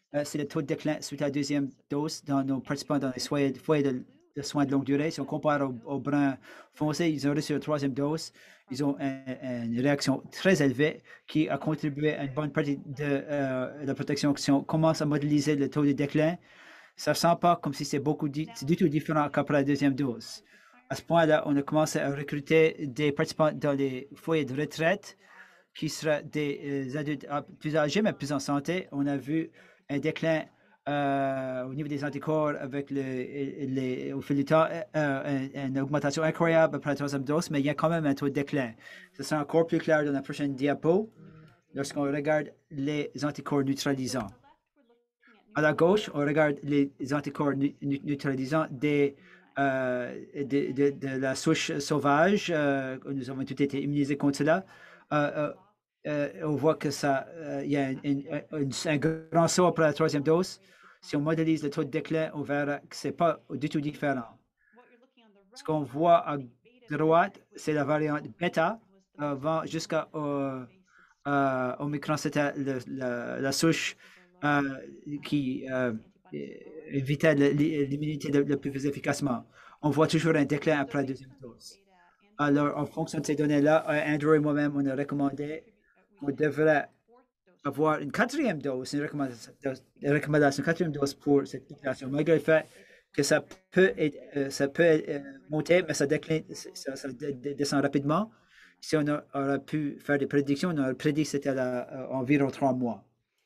S2: euh, c'est le taux de déclin suite à la deuxième dose dans nos participants dans les foyers, foyers de, de soins de longue durée. Si on compare au, au brun foncé, ils ont reçu la troisième dose. Ils ont un, un, une réaction très élevée qui a contribué à une bonne partie de euh, la protection. Si on commence à modéliser le taux de déclin, ça ne sent pas comme si c'est beaucoup du, du tout différent qu'après la deuxième dose. À ce point-là, on a commencé à recruter des participants dans les foyers de retraite qui seraient des euh, adultes plus âgés, mais plus en santé. On a vu un déclin euh, au niveau des anticorps avec le, les, au fil du temps, euh, une, une augmentation incroyable après la troisième dose, mais il y a quand même un taux de déclin. Ce sera encore plus clair dans la prochaine diapo lorsqu'on regarde les anticorps neutralisants. À la gauche, on regarde les anticorps neutralisants des, euh, de, de, de la souche sauvage. Euh, nous avons tous été immunisés contre cela. Euh, euh, on voit que ça, euh, il y a un, un, un, un grand saut après la troisième dose. Si on modélise le taux de déclin, on verra que ce n'est pas du tout différent. Ce qu'on voit à droite, c'est la variante bêta. Avant, jusqu'à euh, euh, Omicron, c'était la, la souche euh, qui euh, évitait l'immunité le, le plus efficacement. On voit toujours un déclin après la deuxième dose. Alors, en fonction de ces données-là, Andrew et moi-même, on a recommandé qu'on devrait avoir une quatrième dose, une recommandation, une recommandation, une quatrième dose pour cette population, malgré le fait que ça peut, être, ça peut être, monter, mais ça décline, ça, ça descend rapidement. Si on a, aurait pu faire des prédictions, on aurait prédit que c'était à environ trois mois.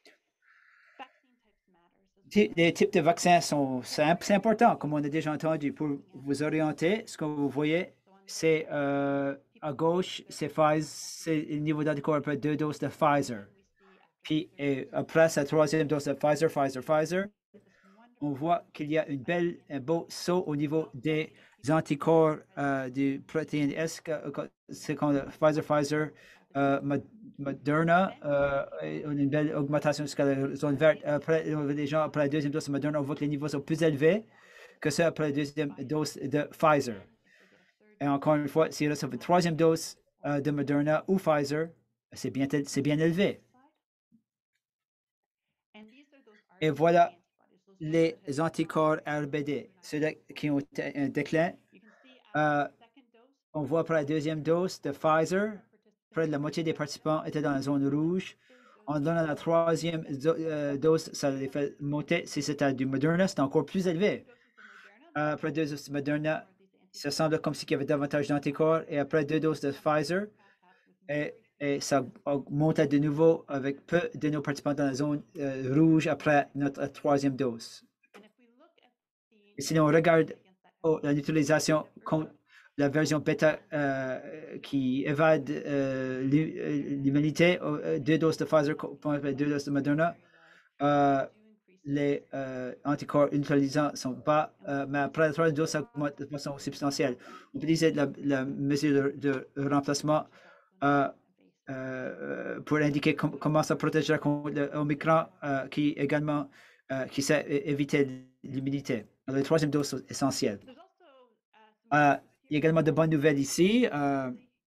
S2: Les types de vaccins sont c'est important, comme on a déjà entendu, pour vous orienter. Ce que vous voyez, c'est euh, à gauche, c'est Pfizer, c'est le niveau d'anticorps après deux doses de Pfizer. Puis et après sa troisième dose de Pfizer, Pfizer, Pfizer, on voit qu'il y a une belle, un beau saut au niveau des anticorps euh, du protéine S. C'est quand Pfizer, Pfizer, euh, Moderna, euh, on a une belle augmentation jusqu'à la zone verte. Après, les gens après la deuxième dose de Moderna, on voit que les niveaux sont plus élevés que ceux après la deuxième dose de Pfizer. Et encore une fois, si on reçoit une troisième dose euh, de Moderna ou Pfizer, c'est bien, c'est bien élevé. Et voilà les anticorps R B D, ceux qui ont un déclin. Euh, on voit pour la deuxième dose de Pfizer, près de la moitié des participants étaient dans la zone rouge. En donnant la troisième euh, dose, ça les fait monter. Si c'était du Moderna, c'est encore plus élevé. Euh, après deux doses de Moderna, ça semble comme s'il y avait davantage d'anticorps. Et après deux doses de Pfizer, et, et ça montait de nouveau avec peu de nos participants dans la zone euh, rouge après notre troisième dose. Et si on regarde oh, la neutralisation contre la version bêta euh, qui évade euh, l'humanité, euh, deux doses de Pfizer, deux doses de Moderna, euh, les euh, anticorps neutralisants sont bas, euh, mais après la troisième dose, ça augmente de façon substantielle. On peut utiliser la, la mesure de, de remplacement euh, euh, pour indiquer com comment ça protégera contre l'Omicron, euh, qui également euh, qui sait éviter l'immunité. La troisième dose est essentielle. Euh, il y a également de bonnes nouvelles ici. Euh,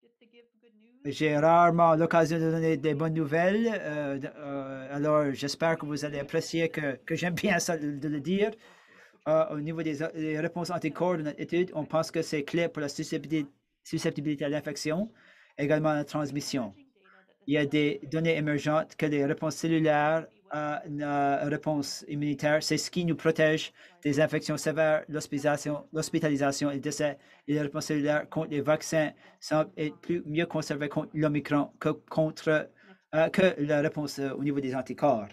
S2: J'ai rarement l'occasion de donner des bonnes nouvelles. Euh, euh, alors, j'espère que vous allez apprécier que, que j'aime bien ça de, de le dire. Euh, au niveau des, des réponses anticorps de notre étude, on pense que c'est clé pour la susceptibilité, susceptibilité à l'infection, également à la transmission. Il y a des données émergentes que les réponses cellulaires à la réponse immunitaire, c'est ce qui nous protège des infections sévères, l'hospitalisation et le décès. Et les réponses cellulaires contre les vaccins semblent être plus mieux conservées contre l'Omicron que, contre, euh, que la réponse euh, au niveau des anticorps.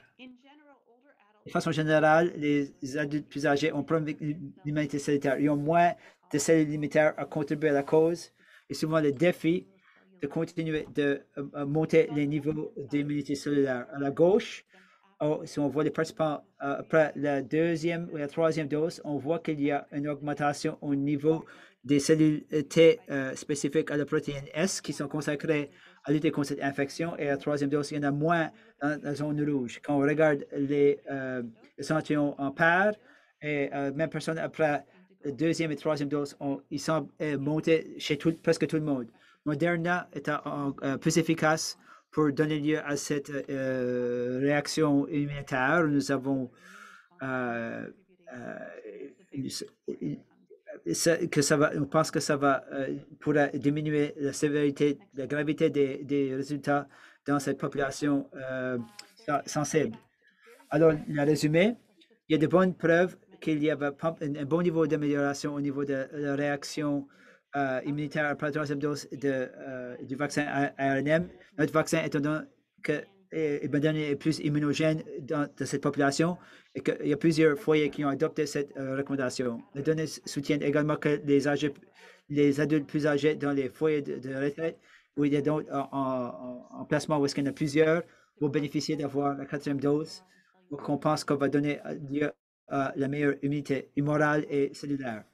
S2: De façon générale, les adultes plus âgés ont plus d'immunité cellulaire. Ils ont moins de cellules immunitaires à contribuer à la cause. Et souvent, le défi de continuer de uh, monter les niveaux d'immunité cellulaire. À la gauche, oh, si on voit les participants uh, après la deuxième ou la troisième dose, on voit qu'il y a une augmentation au niveau des cellules T uh, spécifiques à la protéine S qui sont consacrées à lutter contre cette infection. Et à la troisième dose, il y en a moins dans la zone rouge. Quand on regarde les uh, échantillons en paire, et uh, même personne après la deuxième et troisième dose, on, ils semblent uh, monter chez tout, presque tout le monde. Moderna est euh, plus efficace pour donner lieu à cette euh, réaction immunitaire. Nous avons euh, euh, ça, que ça va, on pense que ça va euh, pourra diminuer la sévérité, la gravité des, des résultats dans cette population euh, sensible. Alors, le résumé, il y a de bonnes preuves qu'il y avait un, un bon niveau d'amélioration au niveau de la réaction euh, immunitaire après la troisième dose de, euh, du vaccin A R N M. Notre vaccin, étant donné que est plus immunogène dans, dans cette population et qu'il y a plusieurs foyers qui ont adopté cette euh, recommandation. Les données soutiennent également que les, âgés, les adultes plus âgés dans les foyers de, de retraite, où il y a donc en, en, en placement où est-ce qu'il y en a plusieurs, vont bénéficier d'avoir la quatrième dose. Donc, on pense qu'on va donner lieu à la meilleure immunité humorale et cellulaire.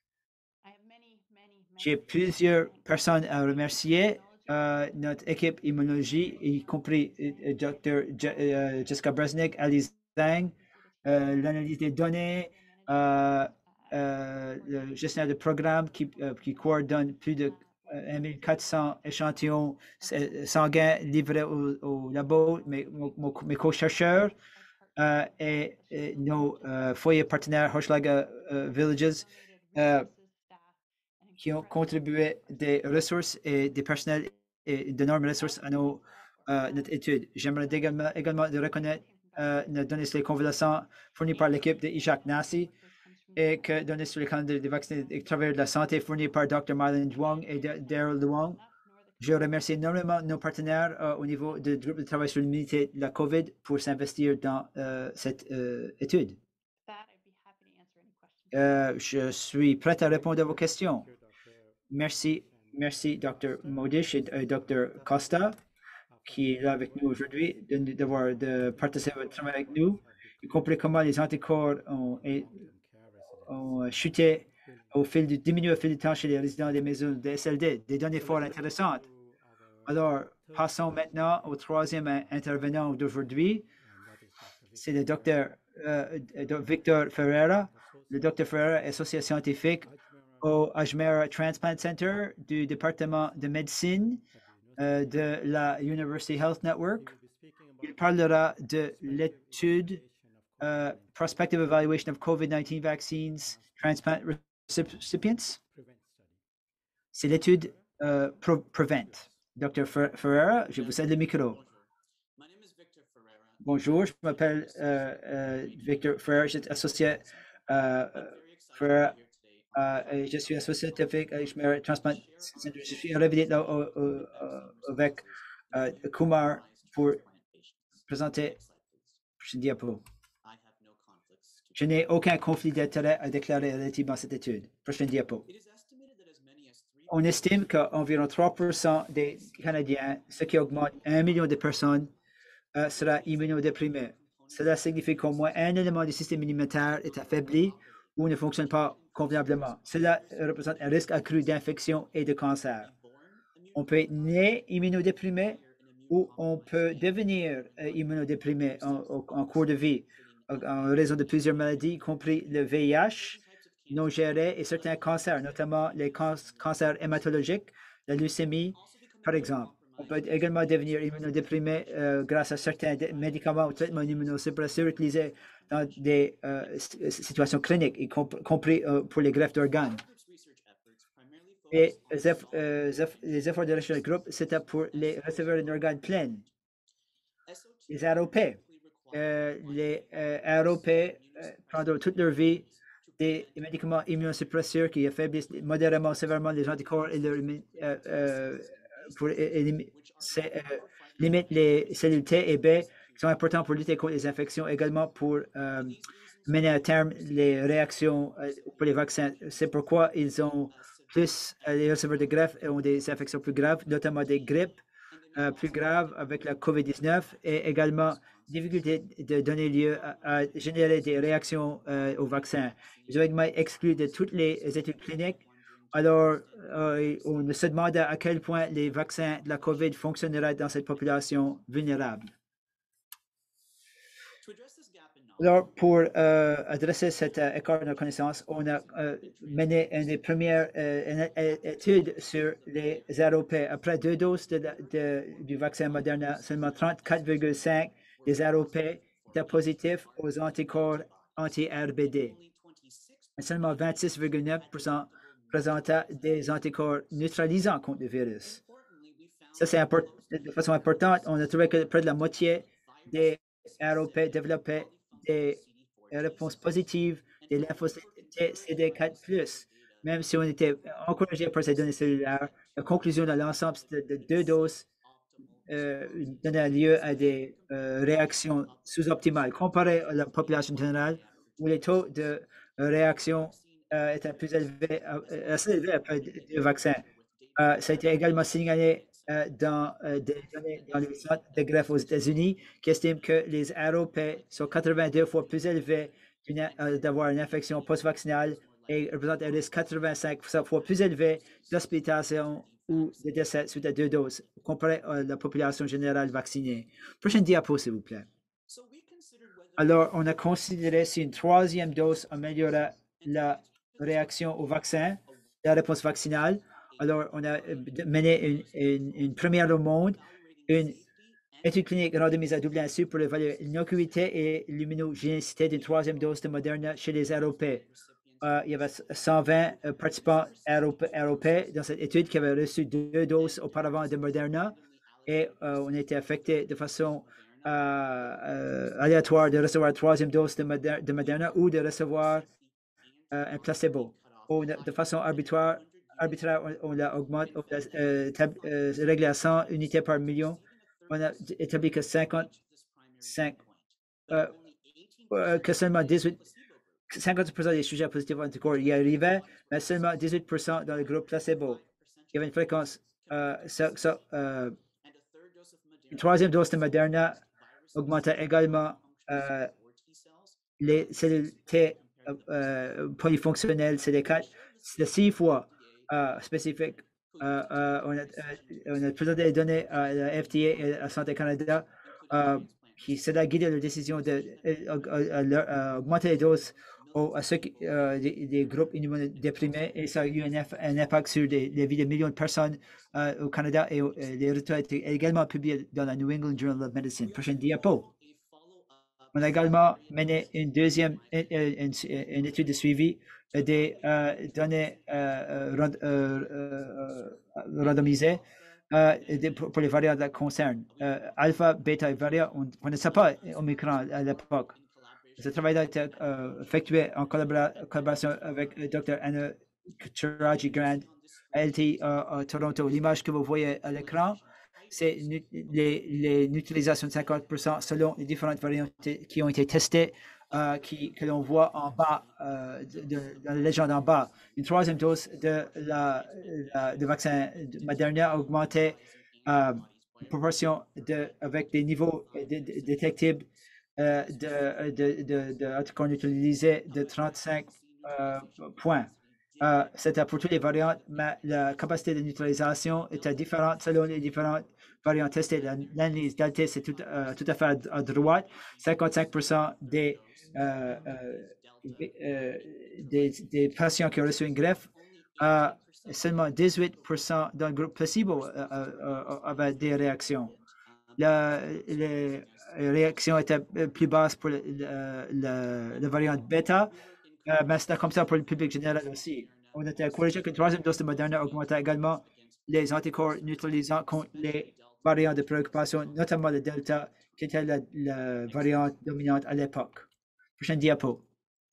S2: J'ai plusieurs personnes à remercier. Uh, notre équipe immunologie, y compris uh, Dr Uh, Jessica Bresnik, Alice Zhang, uh, l'analyse des données, uh, uh, le gestionnaire de programme qui, uh, qui coordonne plus de uh, mille quatre cents échantillons sanguins livrés au, au labo, mes, mes co-chercheurs uh, et, et nos uh, foyers partenaires Hochelaga uh, Villages uh, qui ont contribué des ressources et des personnels et d'énormes ressources à nos, euh, notre étude. J'aimerais également, également de reconnaître euh, nos données sur les convalescents fournis par l'équipe de Ishak Nasi et que données sur les calendriers des vaccins et travailleurs de la santé fournis par Dr Marlene Duong et Daryl Luong. Je remercie énormément nos partenaires euh, au niveau du groupe de travail sur l'immunité de la COVID pour s'investir dans euh, cette euh, étude. Euh, je suis prêt à répondre à vos questions. Merci. Merci, Docteur Modish et euh, Docteur Costa, qui est là avec nous aujourd'hui, d'avoir de participer au travail avec nous, y compris comment les anticorps ont, ont chuté au fil du, diminué au fil du temps chez les résidents des maisons de S L D, des données fort intéressantes. Alors, passons maintenant au troisième intervenant d'aujourd'hui. C'est le Docteur euh, Victor Ferreira. Le Docteur Ferreira est associé scientifique au Ajmera Transplant Center du département de médecine euh, de la University Health Network. Il parlera de l'étude uh, Prospective Evaluation of COVID nineteen Vaccines Transplant Recipients. C'est l'étude uh, Prevent. Docteur Ferreira, je vous cède le micro. Bonjour, je m'appelle uh, uh, Victor Ferreira, je suis associé uh, Ferreira. Uh, je suis associé avec Ajmera Transplant Center. Je suis ravi d'être là uh, uh, avec uh, Kumar pour présenter la prochaine diapo. Je n'ai aucun conflit d'intérêt à déclarer relativement à cette étude. Prochaine diapo. On estime qu'environ trois pour cent des Canadiens, ce qui augmente un million de personnes, uh, sera immunodéprimé. Cela signifie qu'au moins un élément du système immunitaire est affaibli ou ne fonctionne pas convenablement. Cela représente un risque accru d'infection et de cancer. On peut être né immunodéprimé ou on peut devenir euh, immunodéprimé en, en cours de vie en raison de plusieurs maladies, y compris le V I H, non géré et certains cancers, notamment les can cancers hématologiques, la leucémie, par exemple. On peut également devenir immunodéprimé euh, grâce à certains médicaments ou traitements immunosuppresseurs utilisés dans des euh, situations cliniques, y compris euh, pour les greffes d'organes. Et les, eff euh, les efforts de recherche de groupe, c'était pour les receveurs d'organes pleins, les R O P. Euh, les euh, R O P euh, pendant toute leur vie des médicaments immunosuppresseurs qui affaiblissent modérément, sévèrement les anticorps et leur, euh, euh, pour limiter les cellules T et B qui sont importants pour lutter contre les infections, également pour euh, mener à terme les réactions euh, pour les vaccins. C'est pourquoi ils ont plus, euh, les receveurs de greffe ont des infections plus graves, notamment des grippes euh, plus graves avec la COVID dix-neuf et également difficulté de donner lieu à, à générer des réactions euh, au vaccin. Ils ont également exclu de toutes les études cliniques. Alors, euh, on se demande à quel point les vaccins de la COVID fonctionneraient dans cette population vulnérable. Alors, pour euh, adresser cet euh, écart de connaissances, on a euh, mené une des premières euh, études sur les A R O P. Après deux doses de, de, du vaccin Moderna, seulement trente-quatre virgule cinq des A R O P étaient positifs aux anticorps anti-R B D. Et seulement vingt-six virgule neuf pour cent présentaient des anticorps neutralisants contre le virus. Ça, c'est de façon importante. On a trouvé que près de la moitié des A R O P développaient des réponses positives des lymphocytes C D quatre plus. Même si on était encouragé par ces données cellulaires, la conclusion de l'ensemble de, de deux doses euh, donnait lieu à des euh, réactions sous-optimales comparées à la population générale où les taux de réaction euh, étaient plus élevés, euh, assez élevés après deux vaccins. Euh, ça a été également signalé euh, dans euh, des données dans les centres de greffe aux États-Unis qui estiment que les A R O P sont quatre-vingt-deux fois plus élevés euh, d'avoir une infection post-vaccinale et représentent un risque quatre-vingt-cinq fois plus élevé d'hospitalisation ou de décès suite à deux doses comparé à la population générale vaccinée. Prochaine diapo, s'il vous plaît. Alors, on a considéré si une troisième dose améliorait la réaction au vaccin, la réponse vaccinale. Alors, on a mené une, une, une première au monde, une étude clinique randomisée à double insu pour évaluer l'innocuité et l'immunogénicité d'une troisième dose de Moderna chez les A R O P. Euh, il y avait cent vingt euh, participants A R O P dans cette étude qui avaient reçu deux doses auparavant de Moderna et euh, on a été affectés de façon euh, euh, aléatoire de recevoir la troisième dose de, Moder de Moderna ou de recevoir euh, un placebo. Ou de, de façon arbitraire, arbitraire on, on l'a augmenté, on l'a euh, euh, réglé à cent unités par million. On a établi que cinquante-cinq, euh, euh, que seulement dix-huit, cinquante pour cent des sujets positifs anticorps y arrivaient, mais seulement dix-huit pour cent dans le groupe placebo. Il y avait une fréquence, euh, ça, ça, euh, une troisième dose de Moderna augmentait également euh, les cellules T euh, polyfonctionnelles C D quatre, c'est six fois euh, spécifique. Euh, euh, on, a, euh, on a présenté les données à la F D A et à Santé Canada euh, qui s'est guidé la décision d'augmenter les doses aux, à ceux qui, euh, des, des groupes immunodéprimés et ça a eu un, un impact sur les, les vies de millions de personnes euh, au Canada et, et les résultats étaient également publiés dans la New England Journal of Medicine. Prochaine diapo. On a également mené une deuxième une, une, une étude de suivi des euh, données euh, rand, euh, euh, randomisées euh, pour, pour les variants de concerne. Euh, alpha, bêta et variants, on ne connaissait pas Omicron à l'époque. Ce travail a été euh, effectué en collabora collaboration avec le docteur Anna Chiraji-Grand à L T euh, à Toronto. L'image que vous voyez à l'écran, c'est l'utilisation de cinquante pour cent selon les différentes variantes qui ont été testées, euh, qui, que l'on voit en bas, euh, de, de, dans la légende en bas. Une troisième dose de la, la de vaccin Moderna a augmenté euh, en proportion de, avec des niveaux de, de, détectibles euh, de, de, de, de anticorps neutralisés de trente-cinq euh, points. Euh, C'était pour toutes les variantes, mais la capacité de neutralisation était différente selon les différentes variantes testées. L'analyse Delta, c'est tout, euh, tout à fait à, à droite. cinquante-cinq pour cent des, euh, euh, des, des patients qui ont reçu une greffe, euh, seulement dix-huit pour cent dans le groupe placebo euh, euh, avaient des réactions. La, les réactions étaient plus basses pour le, le, le, la variante bêta. Euh, mais c'était comme ça pour le public général aussi. On était encouragé que la troisième dose de Moderna augmentait également les anticorps neutralisants contre les variants de préoccupation, notamment le Delta, qui était la, la variante dominante à l'époque. Prochaine diapo.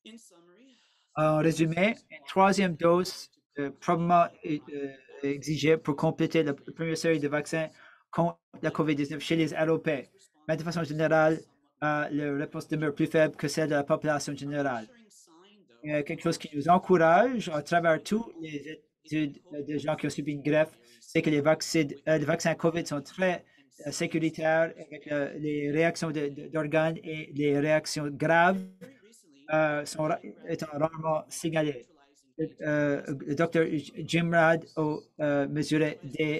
S2: En résumé, une troisième dose euh, probablement euh, exigée pour compléter la première série de vaccins contre la COVID dix-neuf chez les A R O P. Mais de façon générale, euh, la réponse demeure plus faible que celle de la population générale. Euh, quelque chose qui nous encourage à travers tous les études de gens qui ont subi une greffe, c'est que les vaccins, euh, les vaccins COVID sont très euh, sécuritaires avec euh, les réactions d'organes et les réactions graves euh, sont étant rarement signalées. Euh, le docteur Jim Rad a euh, mesuré des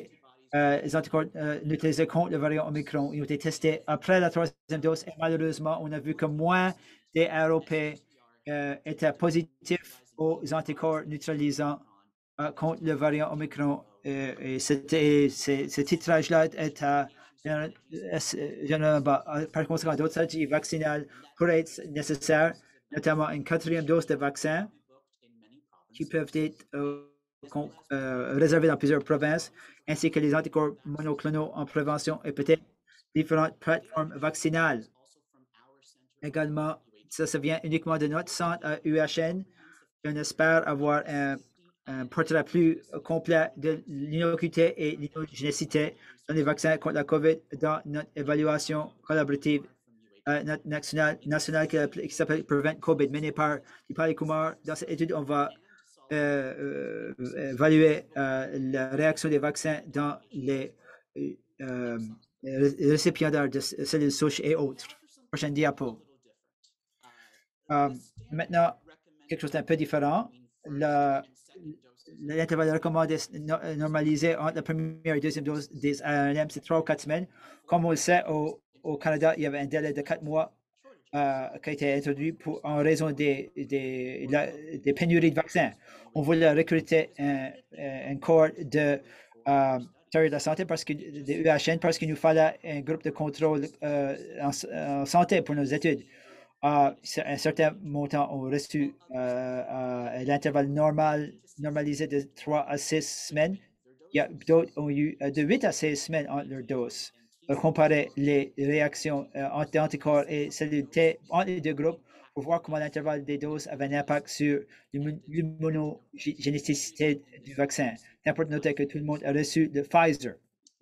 S2: euh, les anticorps euh, neutralisés contre le variant Omicron. Ils ont été testés après la troisième dose et malheureusement, on a vu que moins des R O P euh, étaient positifs aux anticorps neutralisants euh, contre le variant Omicron. Euh, et c'était, ce titrage-là est à généralement bas. Par conséquent, d'autres stratégies vaccinales pourraient être nécessaires, notamment une quatrième dose de vaccin qui peuvent être euh, euh, réservées dans plusieurs provinces, ainsi que les anticorps monoclonaux en prévention et peut-être différentes plateformes vaccinales. Également, ça, ça vient uniquement de notre centre à U H N. On espère avoir un, un portrait plus complet de l'innocuité et l'immunogénicité dans les vaccins contre la COVID dans notre évaluation collaborative euh, nationale, nationale qui, qui s'appelle Prevent COVID, menée par Dipali Kumar. Dans cette étude, on va euh, euh, évaluer euh, la réaction des vaccins dans les euh, récipiendaires de cellules souches et autres. Prochaine diapo. Euh, maintenant, quelque chose d'un peu différent. L'intervalle recommandé normalisé entre la première et la deuxième dose des A R N M, c'est trois ou quatre semaines. Comme on le sait, au, au Canada, il y avait un délai de quatre mois euh, qui a été introduit pour, en raison des, des, la, des pénuries de vaccins. On voulait recruter un, un corps de euh, de la santé parce que de U H N parce qu'il nous fallait un groupe de contrôle euh, en, en santé pour nos études. Uh, un certain montant ont reçu uh, uh, l'intervalle normal, normalisé de trois à six semaines. Il y a d'autres ont eu uh, de huit à seize semaines entre leurs doses. Pour comparer les réactions uh, entre anticorps et cellules T entre les deux groupes pour voir comment l'intervalle des doses avait un impact sur l'immunogénicité du vaccin. C'est important de noter que tout le monde a reçu de Pfizer.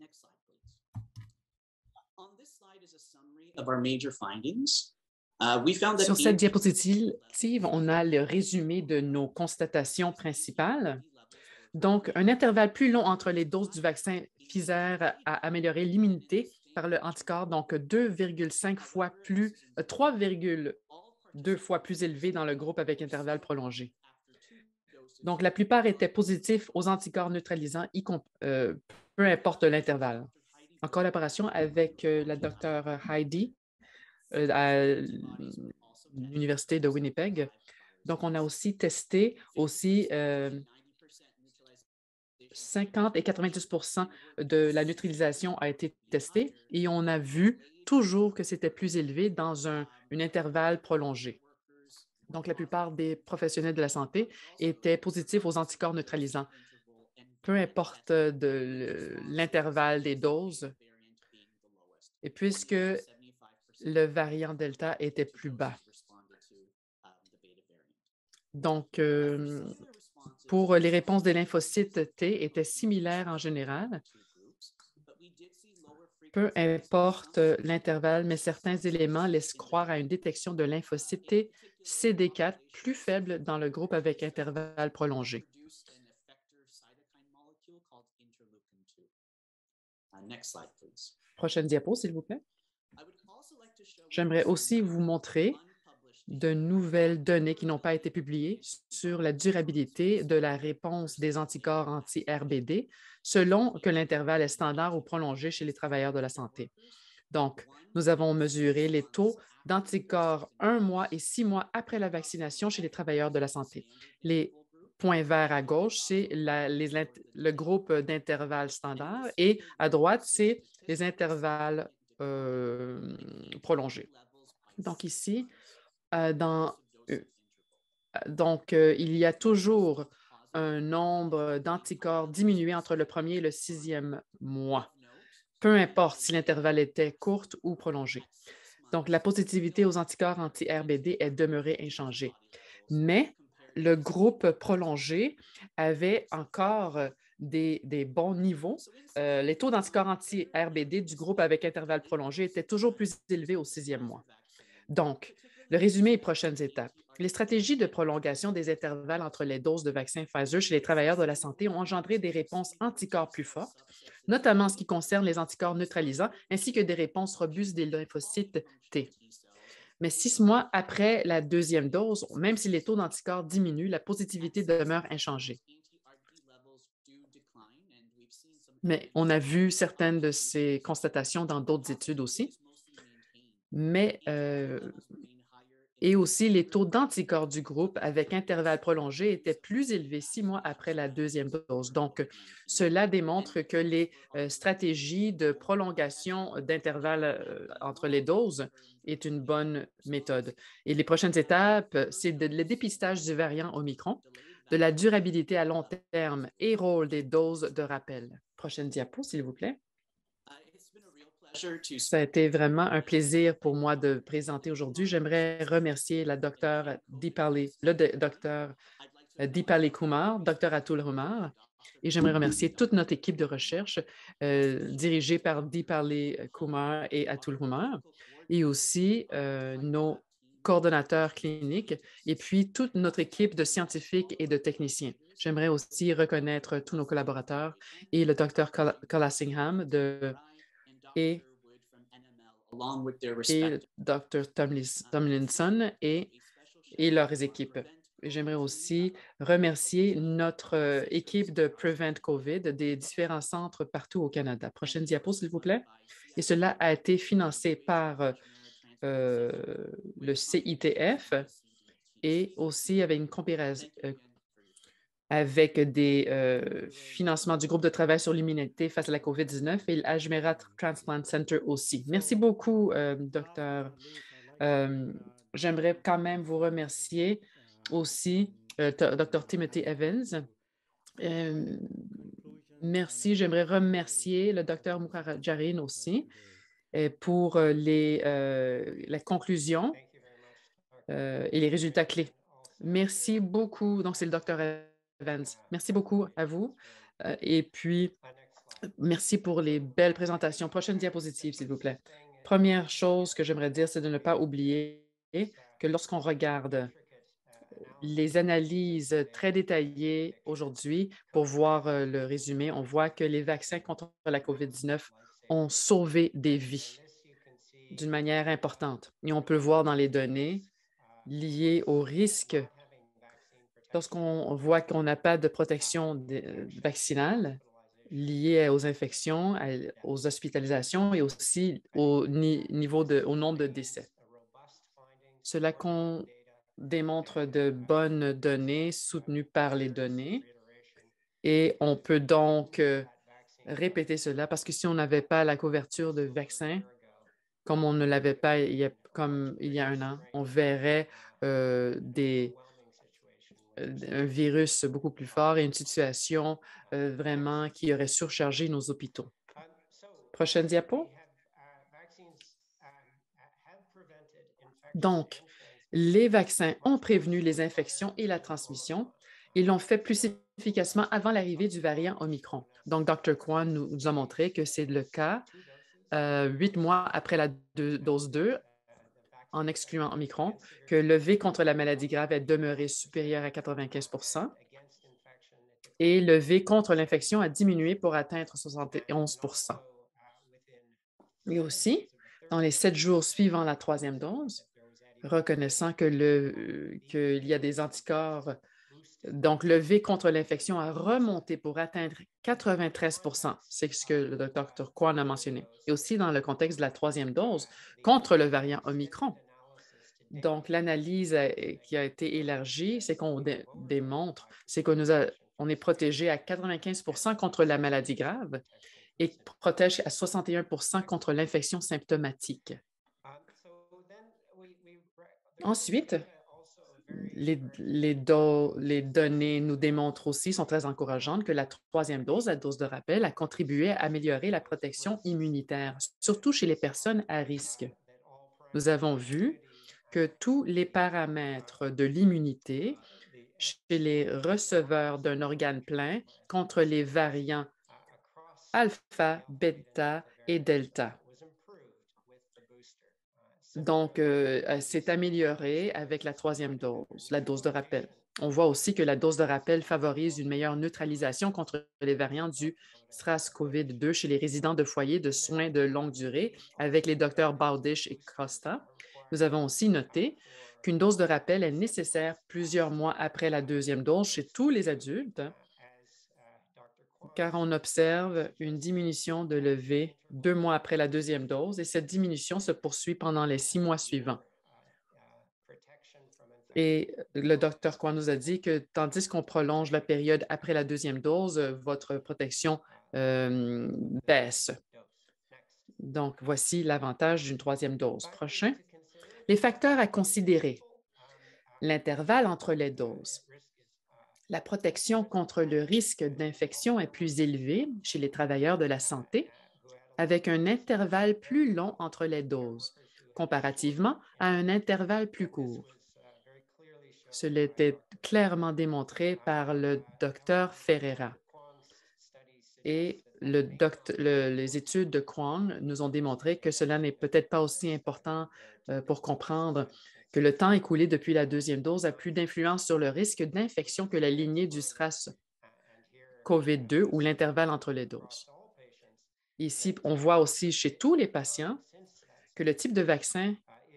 S8: Of our major findings. Uh, we found that
S4: Sur cette diapositive, on a le résumé de nos constatations principales. Donc, un intervalle plus long entre les doses du vaccin Pfizer a amélioré l'immunité par le anticorps, donc deux virgule cinq fois plus, trois virgule deux fois plus élevé dans le groupe avec intervalle prolongé. Donc, la plupart étaient positifs aux anticorps neutralisants, y euh, peu importe l'intervalle. En collaboration avec euh, la docteure Heidi, Euh, à l'Université de Winnipeg. Donc, on a aussi testé aussi euh, cinquante et quatre-vingt-dix pour cent de la neutralisation a été testée et on a vu toujours que c'était plus élevé dans un, un intervalle prolongé. Donc, la plupart des professionnels de la santé étaient positifs aux anticorps neutralisants, peu importe de l'intervalle des doses. Et puisque le variant Delta était plus bas. Donc, euh, pour les réponses des lymphocytes T étaient similaires en général. Peu importe l'intervalle, mais certains éléments laissent croire à une détection de lymphocytes T C D quatre plus faible dans le groupe avec intervalle prolongé. Prochaine diapo, s'il vous plaît. J'aimerais aussi vous montrer de nouvelles données qui n'ont pas été publiées sur la durabilité de la réponse des anticorps anti-R B D selon que l'intervalle est standard ou prolongé chez les travailleurs de la santé. Donc, nous avons mesuré les taux d'anticorps un mois et six mois après la vaccination chez les travailleurs de la santé. Les points verts à gauche, c'est le groupe d'intervalles standard et à droite, c'est les intervalles Euh, prolongé. Donc ici, euh, dans, euh, donc, euh, il y a toujours un nombre d'anticorps diminué entre le premier et le sixième mois, peu importe si l'intervalle était courte ou prolongé. Donc, la positivité aux anticorps anti-R B D est demeurée inchangée. Mais le groupe prolongé avait encore Des, des bons niveaux. Euh, les taux d'anticorps anti-R B D du groupe avec intervalle prolongé étaient toujours plus élevés au sixième mois. Donc, le résumé et prochaines étapes. Les stratégies de prolongation des intervalles entre les doses de vaccin Pfizer chez les travailleurs de la santé ont engendré des réponses anticorps plus fortes, notamment en ce qui concerne les anticorps neutralisants, ainsi que des réponses robustes des lymphocytes T. Mais six mois après la deuxième dose, même si les taux d'anticorps diminuent, la positivité demeure inchangée. mais on a vu certaines de ces constatations dans d'autres études aussi. Mais euh, et aussi, les taux d'anticorps du groupe avec intervalle prolongé étaient plus élevés six mois après la deuxième dose. Donc, cela démontre que les euh, stratégies de prolongation d'intervalle euh, entre les doses est une bonne méthode. Et les prochaines étapes, c'est de, le dépistage du variant Omicron, de la durabilité à long terme et rôle des doses de rappel. Prochaine diapo, s'il vous plaît. Ça a été vraiment un plaisir pour moi de présenter aujourd'hui. J'aimerais remercier la docteure Deepali, le docteur Deepali Kumar, docteur Atul Kumar, et j'aimerais remercier toute notre équipe de recherche euh, dirigée par Deepali Kumar et Atul Kumar, et aussi euh, nos coordonnateurs cliniques, et puis toute notre équipe de scientifiques et de techniciens. J'aimerais aussi reconnaître tous nos collaborateurs et le docteur Collassingham de et, et le docteur Tomlinson et, et leurs équipes. J'aimerais aussi remercier notre euh, équipe de Prevent COVID des différents centres partout au Canada. Prochaine diapo, s'il vous plaît. Et cela a été financé par euh, le C I T F et aussi avec une comparaison, euh, avec des euh, financements du groupe de travail sur l'immunité face à la COVID dix-neuf et l'Ajmera Transplant Center aussi. Merci beaucoup, euh, docteur. Euh, J'aimerais quand même vous remercier aussi, euh, docteur Timothy Evans. Euh, merci. J'aimerais remercier le docteur Mukherjee aussi euh, pour les, euh, la conclusion euh, et les résultats clés. Merci beaucoup. Donc, c'est le docteur Evans. Merci beaucoup à vous. Euh, et puis, merci pour les belles présentations. Prochaine diapositive, s'il vous plaît. Première chose que j'aimerais dire, c'est de ne pas oublier que lorsqu'on regarde les analyses très détaillées aujourd'hui pour voir euh, le résumé, on voit que les vaccins contre la COVID dix-neuf ont sauvé des vies d'une manière importante. Et on peut voir dans les données liées au risque lorsqu'on voit qu'on n'a pas de protection vaccinale liée aux infections, aux hospitalisations et aussi au, niveau de, au nombre de décès. Cela qu'on démontre de bonnes données soutenues par les données et on peut donc euh, répéter cela parce que si on n'avait pas la couverture de vaccins, comme on ne l'avait pas il y a, comme il y a un an, on verrait euh, des un virus beaucoup plus fort et une situation euh, vraiment qui aurait surchargé nos hôpitaux. Prochaine diapo. Donc, les vaccins ont prévenu les infections et la transmission. Ils l'ont fait plus efficacement avant l'arrivée du variant Omicron. Donc, docteur Kwan nous, nous a montré que c'est le cas euh, huit mois après la deux, dose deux, en excluant Omicron, que le V contre la maladie grave est demeuré supérieur à quatre-vingt-quinze pour cent et le V contre l'infection a diminué pour atteindre soixante et onze pour cent. Et aussi, dans les sept jours suivant la troisième dose, reconnaissant que le, qu'il y a des anticorps, donc le V contre l'infection a remonté pour atteindre quatre-vingt-treize pour cent. C'est ce que le docteur Kwan a mentionné. Et aussi dans le contexte de la troisième dose contre le variant Omicron. Donc, l'analyse qui a été élargie, c'est qu'on dé démontre, c'est qu'on nous a, on est protégé à quatre-vingt-quinze pour cent contre la maladie grave et protège à soixante et un pour cent contre l'infection symptomatique. Ensuite, les, les, do, les données nous démontrent aussi, sont très encourageantes, que la troisième dose, la dose de rappel, a contribué à améliorer la protection immunitaire, surtout chez les personnes à risque. Nous avons vu que tous les paramètres de l'immunité chez les receveurs d'un organe plein contre les variants alpha, bêta et delta. Donc, euh, c'est amélioré avec la troisième dose, la dose de rappel. On voit aussi que la dose de rappel favorise une meilleure neutralisation contre les variants du SARS-C o V deux chez les résidents de foyers de soins de longue durée avec les docteurs Bowdish et Costa. Nous avons aussi noté qu'une dose de rappel est nécessaire plusieurs mois après la deuxième dose chez tous les adultes. car on observe une diminution de levée deux mois après la deuxième dose et cette diminution se poursuit pendant les six mois suivants. Et le docteur Kwon nous a dit que tandis qu'on prolonge la période après la deuxième dose, votre protection euh, baisse. Donc, voici l'avantage d'une troisième dose. Prochain. Les facteurs à considérer. L'intervalle entre les doses. La protection contre le risque d'infection est plus élevée chez les travailleurs de la santé, avec un intervalle plus long entre les doses, comparativement à un intervalle plus court. Cela était clairement démontré par le docteur Ferreira. Et le doct- le, les études de Kwon nous ont démontré que cela n'est peut-être pas aussi important euh, pour comprendre que le temps écoulé depuis la deuxième dose a plus d'influence sur le risque d'infection que la lignée du SRAS COVID deux ou l'intervalle entre les doses. Ici, on voit aussi chez tous les patients que le type de vaccin,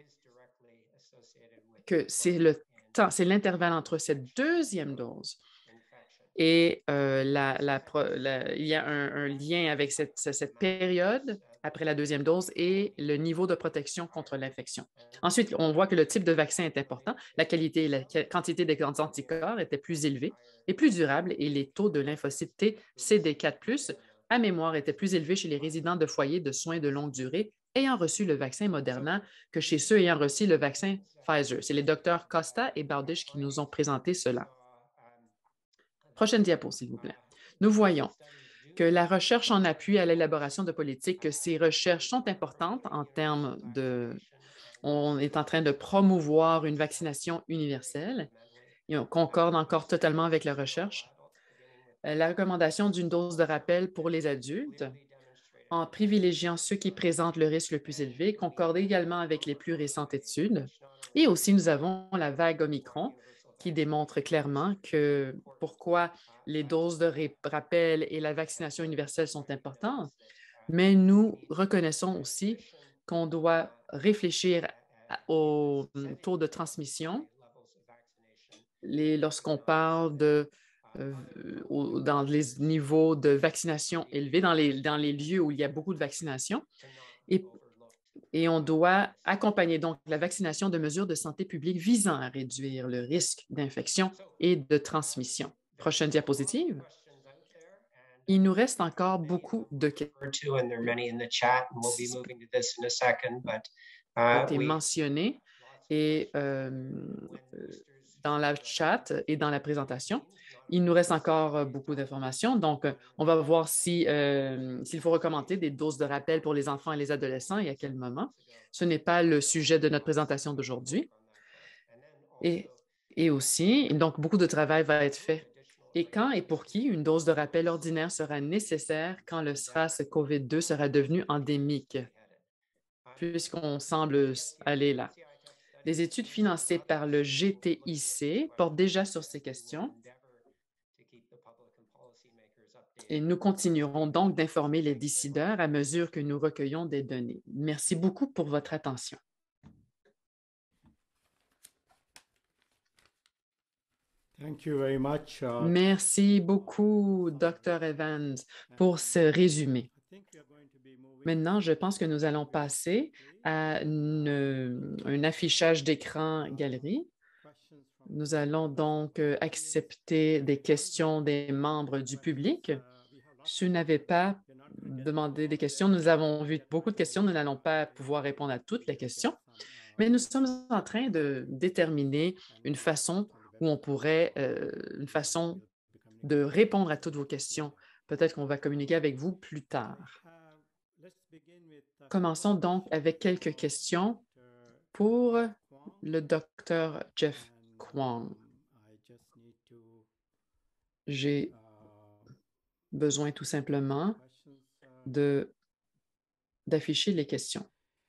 S4: que c'est le temps, c'est l'intervalle entre cette deuxième dose et euh, la, la, la, il y a un, un lien avec cette, cette période après la deuxième dose et le niveau de protection contre l'infection. Ensuite, on voit que le type de vaccin est important. La qualité et la quantité des anticorps étaient plus élevées et plus durables et les taux de lymphocytes T C D quatre plus, à mémoire, étaient plus élevés chez les résidents de foyers de soins de longue durée ayant reçu le vaccin Moderna que chez ceux ayant reçu le vaccin Pfizer. C'est les docteurs Costa et Bowdish qui nous ont présenté cela. Prochaine diapo, s'il vous plaît. Nous voyons que la recherche en appui à l'élaboration de politiques, que ces recherches sont importantes en termes de... On est en train de promouvoir une vaccination universelle et on concorde encore totalement avec la recherche. La recommandation d'une dose de rappel pour les adultes en privilégiant ceux qui présentent le risque le plus élevé concorde également avec les plus récentes études. Et aussi, nous avons la vague Omicron qui démontre clairement que pourquoi les doses de rappel et la vaccination universelle sont importantes, mais nous reconnaissons aussi qu'on doit réfléchir au taux de transmission lorsqu'on parle de euh, dans les niveaux de vaccination élevés, dans les, dans les lieux où il y a beaucoup de vaccination. Et Et on doit accompagner donc la vaccination de mesures de santé publique visant à réduire le risque d'infection et de transmission. Prochaine diapositive. Il nous reste encore beaucoup de questions. ont été mentionnées et euh, dans la chat et dans la présentation. Il nous reste encore beaucoup d'informations, donc on va voir si, euh, s'il faut recommander des doses de rappel pour les enfants et les adolescents et à quel moment. Ce n'est pas le sujet de notre présentation d'aujourd'hui. Et, et aussi, donc beaucoup de travail va être fait. Et quand et pour qui une dose de rappel ordinaire sera nécessaire quand le SRAS COVID deux sera devenu endémique, puisqu'on semble aller là. Les études financées par le G T I C portent déjà sur ces questions. Et nous continuerons donc d'informer les décideurs à mesure que nous recueillons des données. Merci beaucoup pour votre attention.
S6: Thank you very much, uh...
S4: Merci beaucoup, docteur Evans, pour ce résumé. Maintenant, je pense que nous allons passer à une, un affichage d'écran galerie. Nous allons donc accepter des questions des membres du public. Si vous n'avez pas demandé des questions, nous avons vu beaucoup de questions. Nous n'allons pas pouvoir répondre à toutes les questions, mais nous sommes en train de déterminer une façon où on pourrait, euh, une façon de répondre à toutes vos questions. Peut-être qu'on va communiquer avec vous plus tard. Commençons donc avec quelques questions pour le docteur Jeff Kwon. J'ai besoin tout simplement de, d'afficher les questions.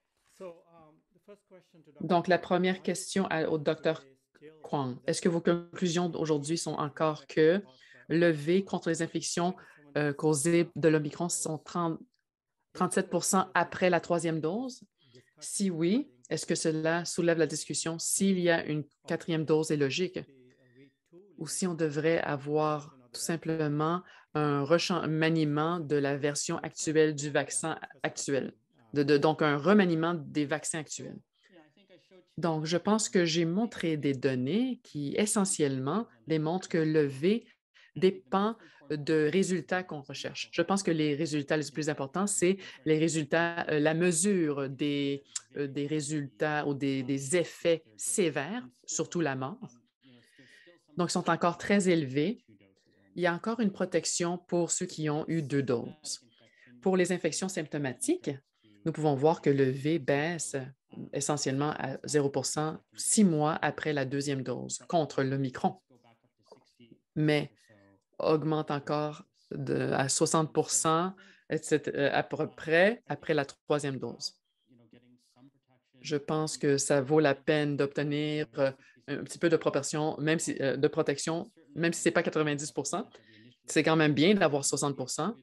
S4: Donc, la première question à, au docteur Kwon. Est-ce que vos conclusions d'aujourd'hui sont encore que levées contre les infections euh, causées de l'Omicron sont trente, trente-sept pour cent après la troisième dose? Si oui, est-ce que cela soulève la discussion s'il y a une quatrième dose est logique? Ou si on devrait avoir tout simplement un remaniement de la version actuelle du vaccin actuel, de, de, donc un remaniement des vaccins actuels. Donc, je pense que j'ai montré des données qui essentiellement démontrent que le V dépend de résultats qu'on recherche. Je pense que les résultats les plus importants, c'est les résultats, euh, la mesure des, euh, des résultats ou des, des effets sévères, surtout la mort. Donc, ils sont encore très élevés. Il y a encore une protection pour ceux qui ont eu deux doses. Pour les infections symptomatiques, nous pouvons voir que le V baisse essentiellement à zéro pour cent six mois après la deuxième dose contre l'Omicron, mais augmente encore de, à soixante pour cent à peu près après la troisième dose. Je pense que ça vaut la peine d'obtenir un petit peu de proportion, même si, de protection, même si ce n'est pas quatre-vingt-dix pour cent. C'est quand même bien d'avoir soixante pour cent.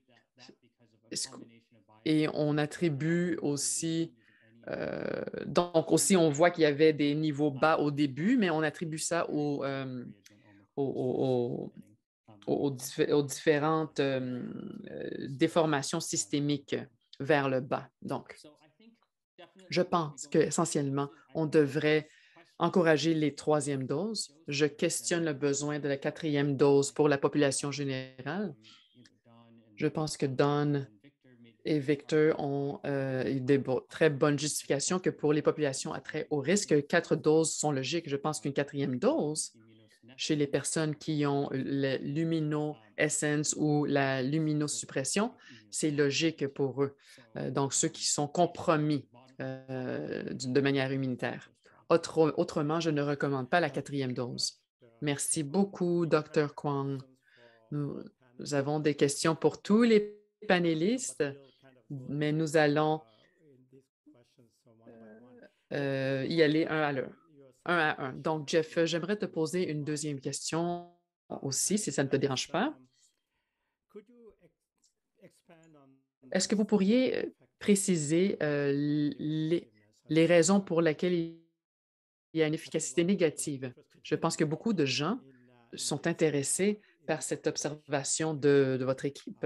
S4: Et on attribue aussi, euh, donc aussi on voit qu'il y avait des niveaux bas au début, mais on attribue ça aux, euh, aux, aux, aux, aux différentes euh, déformations systémiques vers le bas. Donc, je pense qu'essentiellement, on devrait encourager les troisièmes doses. Je questionne le besoin de la quatrième dose pour la population générale. Je pense que Don et Victor ont euh, des bo- très bonnes justifications que pour les populations à très haut risque, quatre doses sont logiques. Je pense qu'une quatrième dose chez les personnes qui ont l'immunoessence ou la luminosuppression, c'est logique pour eux. Euh, donc, ceux qui sont compromis euh, de manière immunitaire. Autre, autrement, je ne recommande pas la quatrième dose. Merci beaucoup, docteur Kwong. Nous, nous avons des questions pour tous les panélistes, mais nous allons euh, y aller un à l'heure, un à un. Donc, Jeff, j'aimerais te poser une deuxième question aussi, si ça ne te dérange pas. Est-ce que vous pourriez préciser euh, les, les raisons pour lesquelles il y a une efficacité négative? Je pense que beaucoup de gens sont intéressés par cette observation de, de votre équipe.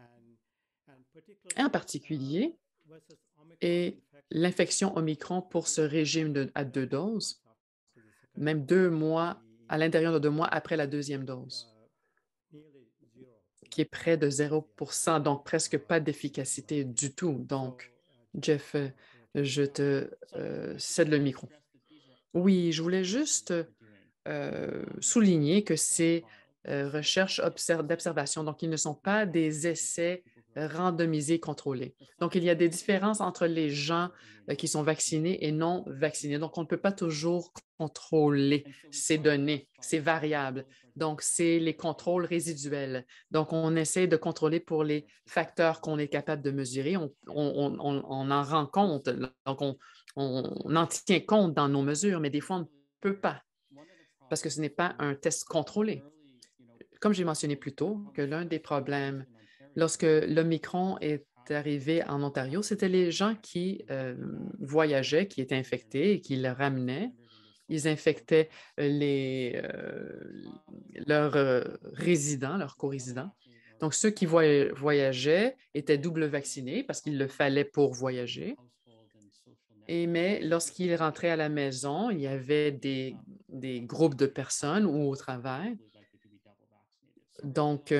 S4: En particulier, et l'infection Omicron pour ce régime de, à deux doses, même deux mois, à l'intérieur de deux mois après la deuxième dose, qui est près de zéro pour cent, donc presque pas d'efficacité du tout. Donc, Jeff, je te euh, cède le micro. Oui, je voulais juste euh, souligner que ces euh, recherches d'observation, donc ils ne sont pas des essais randomisés contrôlés. Donc, il y a des différences entre les gens euh, qui sont vaccinés et non vaccinés. Donc, on ne peut pas toujours contrôler ces données, ces variables. Donc, c'est les contrôles résiduels. Donc, on essaie de contrôler pour les facteurs qu'on est capable de mesurer. On, on, on, on en rend compte, donc on, on en tient compte dans nos mesures, mais des fois, on ne peut pas parce que ce n'est pas un test contrôlé. Comme j'ai mentionné plus tôt, que l'un des problèmes lorsque l'Omicron est arrivé en Ontario, c'était les gens qui euh, voyageaient, qui étaient infectés et qui le ramenaient. Ils infectaient les, euh, leurs euh, résidents, leurs co-résidents. Donc, ceux qui voy voyageaient étaient double vaccinés parce qu'il le fallait pour voyager. Et, mais lorsqu'ils rentraient à la maison, il y avait des, des groupes de personnes ou au travail. Donc,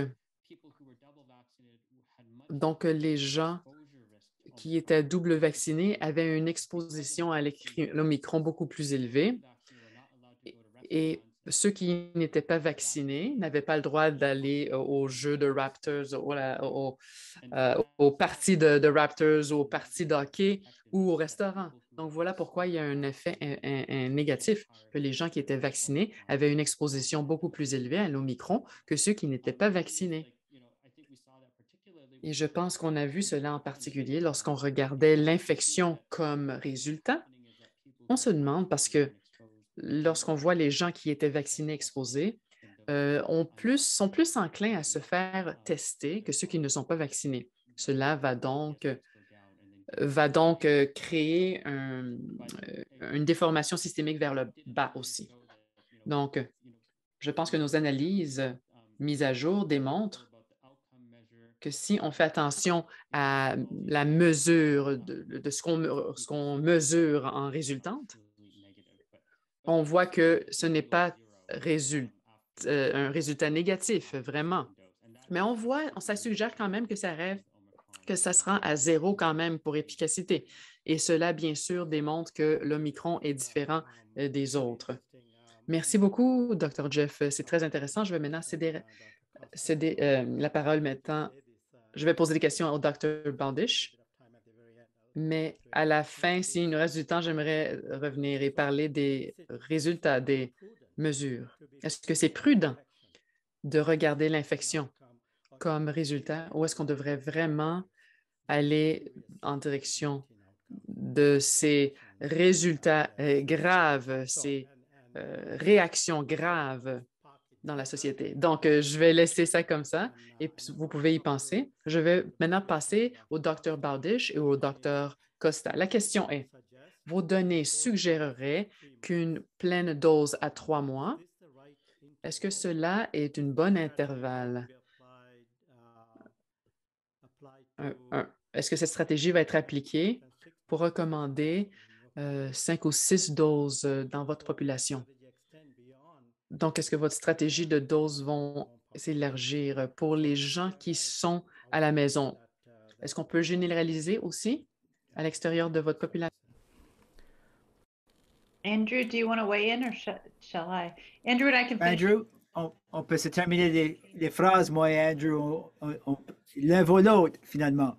S4: donc, les gens qui étaient double vaccinés avaient une exposition à l'Omicron beaucoup plus élevée. Et ceux qui n'étaient pas vaccinés n'avaient pas le droit d'aller aux jeux de Raptors, aux, aux, euh, aux parties de, de Raptors, aux parties de hockey ou au restaurant. Donc, voilà pourquoi il y a un effet un, un, un négatif, que les gens qui étaient vaccinés avaient une exposition beaucoup plus élevée à l'Omicron que ceux qui n'étaient pas vaccinés. Et je pense qu'on a vu cela en particulier lorsqu'on regardait l'infection comme résultat. On se demande parce que lorsqu'on voit les gens qui étaient vaccinés exposés, euh, ont plus, sont plus enclins à se faire tester que ceux qui ne sont pas vaccinés. Cela va donc, va donc euh, créer un, euh, une déformation systémique vers le bas aussi. Donc, je pense que nos analyses mises à jour démontrent que si on fait attention à la mesure de, de ce qu'on ce qu'on mesure en résultante, on voit que ce n'est pas résul- euh, un résultat négatif, vraiment. Mais on voit, ça suggère quand même que ça rêve, que ça se rend à zéro quand même pour efficacité. Et cela, bien sûr, démontre que l'Omicron est différent euh, des autres. Merci beaucoup, docteur Jeff. C'est très intéressant. Je vais maintenant céder, céder euh, la parole maintenant. Je vais poser des questions au docteur Bandish. Mais à la fin, s'il nous reste du temps, j'aimerais revenir et parler des résultats, des mesures. Est-ce que c'est prudent de regarder l'infection comme résultat ou est-ce qu'on devrait vraiment aller en direction de ces résultats euh, graves, ces euh, réactions graves dans la société? Donc, euh, je vais laisser ça comme ça et puis vous pouvez y penser. Je vais maintenant passer au docteur Bowdish et au docteur Costa. La question est, vos données suggéreraient qu'une pleine dose à trois mois, est-ce que cela est une bonne intervalle? Un- un- Est-ce que cette stratégie va être appliquée pour recommander euh, cinq ou six doses euh, dans votre population? Donc, est-ce que votre stratégie de doses vont s'élargir pour les gens qui sont à la maison? Est-ce qu'on peut généraliser aussi à l'extérieur de votre population?
S7: Andrew, do you want to weigh in or sh- shall I? Andrew and I can finish.
S2: Andrew, on, on peut se terminer les, les phrases, moi et Andrew, on, on, on- l'un vaut l'autre, finalement.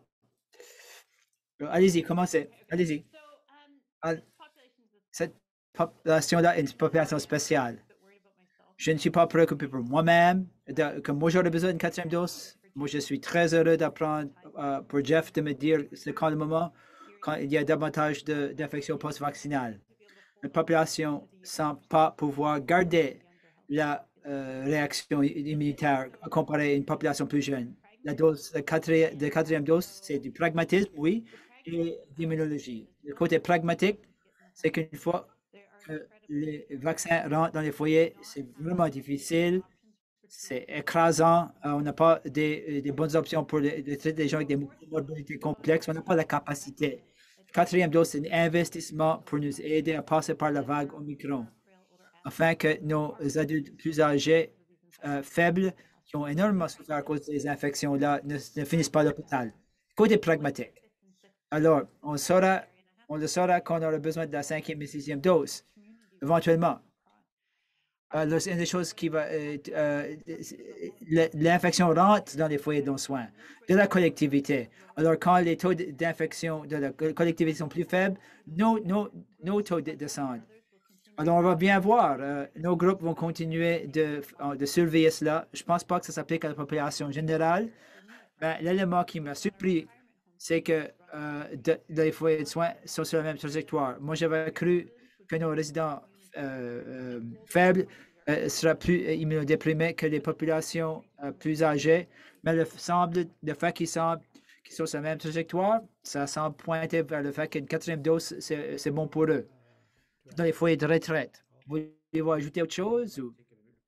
S2: Alors, allez-y, commencez. Allez-y. Al- Cette population-là est une population spéciale. Je ne suis pas préoccupé pour moi-même, de- que moi j'aurais besoin d'une quatrième dose. Moi, je suis très heureux d'apprendre euh, pour Jeff de me dire c'est quand le moment, quand il y a davantage de- d'infections post-vaccinales. La population ne semble pas pouvoir garder la euh, réaction immunitaire comparée à une population plus jeune. La dose, la quatrième, la quatrième dose, c'est du pragmatisme, oui, et d'immunologie. Le côté pragmatique, c'est qu'une fois que les vaccins rentrent dans les foyers, c'est vraiment difficile, c'est écrasant. Euh, On n'a pas des, des bonnes options pour les, les traiter les gens avec des morbidités complexes. On n'a pas la capacité. Quatrième dose, c'est un investissement pour nous aider à passer par la vague Omicron, afin que nos adultes plus âgés, euh, faibles, qui ont énormément souffert à cause des infections-là, ne, ne finissent pas à l'hôpital. Côté pragmatique. Alors, on saura, on le saura quand on aura besoin de la cinquième et sixième dose, éventuellement. Alors, c'est une des choses qui va. euh, euh, l- L'infection rentre dans les foyers de soins, de la collectivité. Alors, quand les taux d- d'infection de la co- collectivité sont plus faibles, nos, nos, nos taux de- descendent. Alors, on va bien voir. euh, nos groupes vont continuer de, euh, de surveiller cela. Je ne pense pas que ça s'applique à la population générale. Mais l'élément qui m'a surpris, c'est que euh, de- les foyers de soins sont sur la même trajectoire. Moi, j'avais cru que nos résidents euh, euh, faibles euh, seraient plus euh, immunodéprimés que les populations euh, plus âgées. Mais le, semble, le fait qu'ils semblent qu'ils sont sur la même trajectoire, ça semble pointer vers le fait qu'une quatrième dose, c'est c'est bon pour eux. Dans les foyers de retraite. Voulez-vous ajouter autre chose? Ou...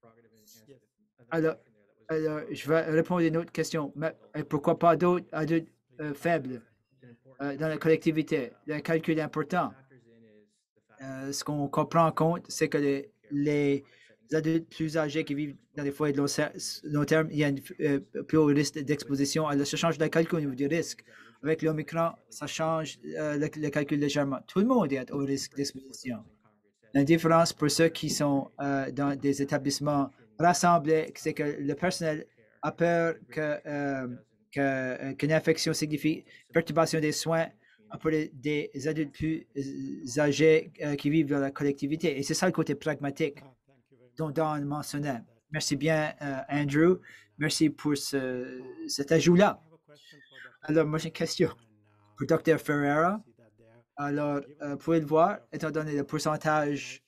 S2: Alors, alors, je vais répondre à une autre question. Mais euh, pourquoi pas d'autres adultes euh, faibles euh, dans la collectivité? Le calcul est important. Euh, ce qu'on comprend en compte, c'est que les, les adultes plus âgés qui vivent dans les foyers de long, long terme, il y a un euh, plus haut risque d'exposition. Alors, ça change le calcul au niveau du risque. Avec l'Omicron, ça change euh, le, le calcul légèrement. Tout le monde est au risque d'exposition. La différence pour ceux qui sont euh, dans des établissements rassemblés, c'est que le personnel a peur que, euh, que, euh, qu'une infection signifie perturbation des soins pour les, des adultes plus âgés euh, qui vivent dans la collectivité. Et c'est ça le côté pragmatique dont Don mentionnait. Merci bien, euh, Andrew. Merci pour ce, cet ajout-là. Alors, moi, j'ai une question pour docteur Ferreira. Alors, euh, pouvez le voir, étant donné le pourcentage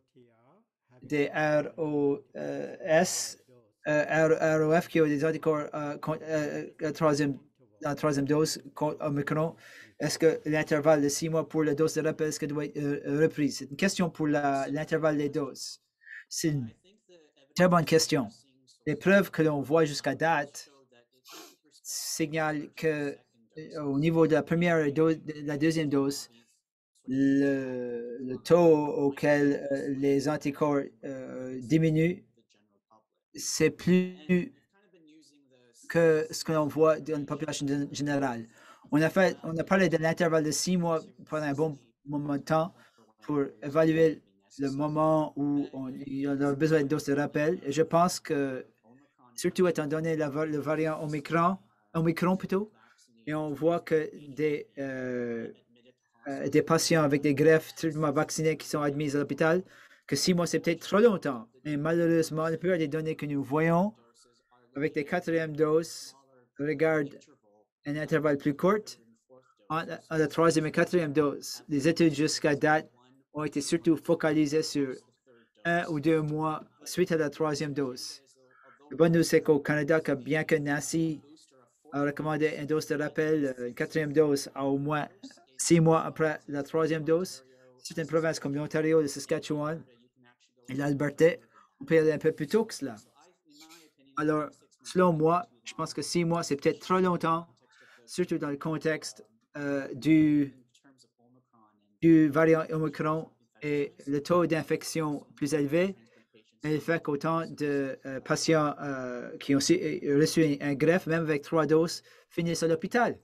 S2: des R O S, euh, R O F qui ont des anticorps euh, contre, euh, la, troisième, la troisième dose contre Omicron, est-ce que l'intervalle de six mois pour la dose de rappel, est-ce que doit être euh, reprise? C'est une question pour la- l'intervalle des doses. C'est une très bonne question. Les preuves que l'on voit jusqu'à date, signale que euh, au niveau de la première dose, de la deuxième dose, le, le taux auquel euh, les anticorps euh, diminuent, c'est plus que ce que l'on voit dans la population générale. On a, fait, on a parlé de l'intervalle de six mois pendant un bon moment de temps pour évaluer le moment où on, il a besoin d'une dose de rappel. Et je pense que, surtout étant donné la, le variant Omicron, Omicron plutôt, et on voit que des, euh, euh, des patients avec des greffes traitement vaccinés qui sont admis à l'hôpital, que six mois, c'est peut-être trop longtemps. Et malheureusement, la plupart des données que nous voyons avec des quatrièmes doses regardent un intervalle plus court entre la troisième et quatrième dose. Les études jusqu'à date ont été surtout focalisées sur un ou deux mois suite à la troisième dose. La bonne nouvelle, c'est qu'au Canada, que bien que Nancy a recommandé une dose de rappel, une quatrième dose à au moins six mois après la troisième dose, certaines provinces comme l'Ontario, le Saskatchewan et l'Alberta ont payé un peu plus tôt que cela. Alors, selon moi, je pense que six mois, c'est peut-être trop longtemps, surtout dans le contexte euh, du, du variant Omicron et le taux d'infection plus élevé, et le fait qu'autant de euh, patients euh, qui ont reçu un greffe, même avec trois doses, finissent à l'hôpital.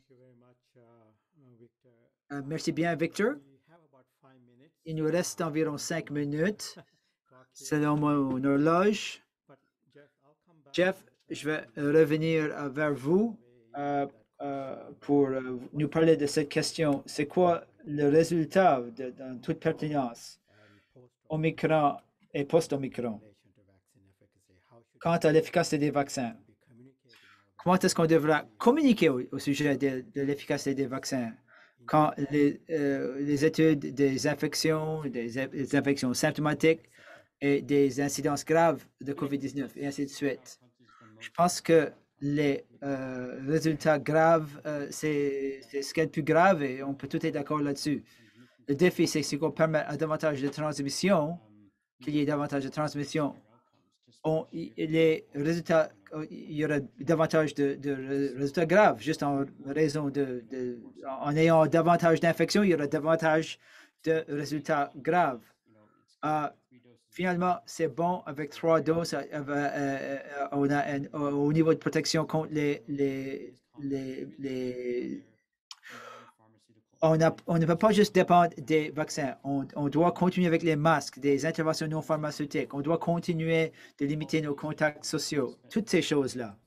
S2: Euh, merci bien, Victor. Il nous reste environ cinq minutes, selon mon horloge. Jeff, je vais revenir vers vous euh, euh, pour euh, nous parler de cette question. C'est quoi le résultat de, dans toute pertinence, Omicron et post-Omicron, quant à l'efficacité des vaccins? Comment est-ce qu'on devra communiquer au, au sujet de, de l'efficacité des vaccins quand les, euh, les études des infections, des, des infections symptomatiques et des incidences graves de COVID dix-neuf et ainsi de suite? Je pense que les euh, résultats graves, euh, c'est ce qui est le plus grave et on peut tout être d'accord là-dessus. Le défi, c'est qu'on permet à davantage de transmission, qu'il y ait davantage de transmission. On, les résultats, il y aura davantage de, de résultats graves, juste en raison de, de en ayant davantage d'infections, il y aura davantage de résultats graves. Uh, Finalement, c'est bon avec trois doses. Euh, euh, on a un, au niveau de protection contre les, les, les, les on, a, on ne peut pas juste dépendre des vaccins. On, on doit continuer avec les masques, des interventions non pharmaceutiques. On doit continuer de limiter nos contacts sociaux. Toutes ces choses-là.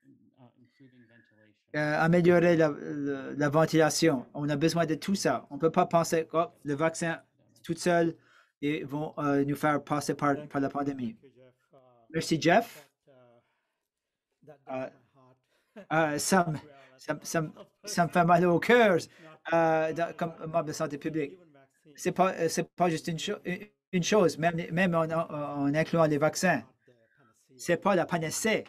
S2: Euh, améliorer la, la, la ventilation. On a besoin de tout ça. On ne peut pas penser que oh, le vaccin tout seul et vont euh, nous faire passer par, par la pandémie. Merci, Jeff. Euh, euh, ça, me, ça, ça, ça me fait mal au cœur euh, comme membre de santé publique. Ce n'est pas, pas juste une, cho une chose, même, même en, en incluant les vaccins. Ce n'est pas la panacée.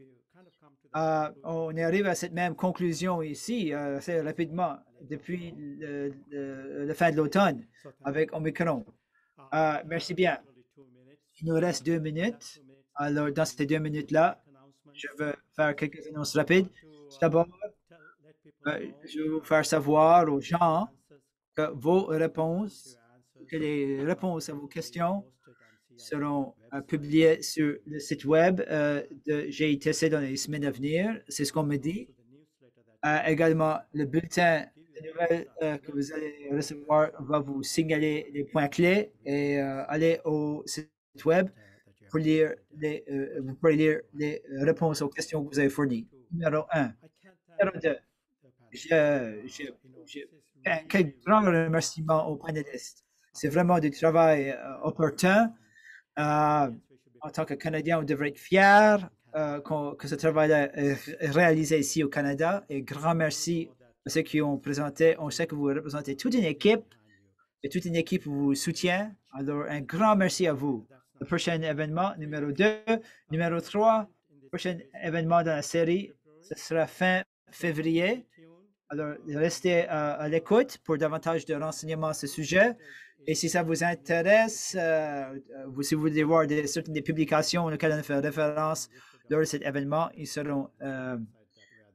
S2: Euh, on arrive à cette même conclusion ici euh, assez rapidement depuis le, le, le fin de l'automne avec Omicron. Uh, merci bien. Il nous reste deux minutes. Alors, dans ces deux minutes-là, je vais faire quelques annonces rapides. D'abord, euh, je vais vous faire savoir aux gens que vos réponses, que les réponses à vos questions seront euh, publiées sur le site web euh, de G I T C dans les semaines à venir. C'est ce qu'on me dit. Euh, également, le bulletin de nouvelles euh, que vous allez recevoir va vous signaler les points clés et euh, aller au site web pour lire les, euh, vous pourrez lire les réponses aux questions que vous avez fournies. Numéro un. Numéro deux. Je, je, je, un grand remerciement aux panélistes. C'est vraiment du travail euh, opportun. Euh, en tant que Canadien, on devrait être fiers euh, qu que ce travail-là est réalisé ici au Canada. Et grand merci à ceux qui ont présenté. On sait que vous représentez toute une équipe et toute une équipe vous soutient. Alors, un grand merci à vous. Le prochain événement, numéro deux. Numéro trois, le prochain événement dans la série, ce sera fin février. Alors, restez euh, à l'écoute pour davantage de renseignements à ce sujet. Et si ça vous intéresse, euh, vous, si vous voulez voir des, certaines des publications auxquelles on fait référence lors de cet événement, ils seront, euh,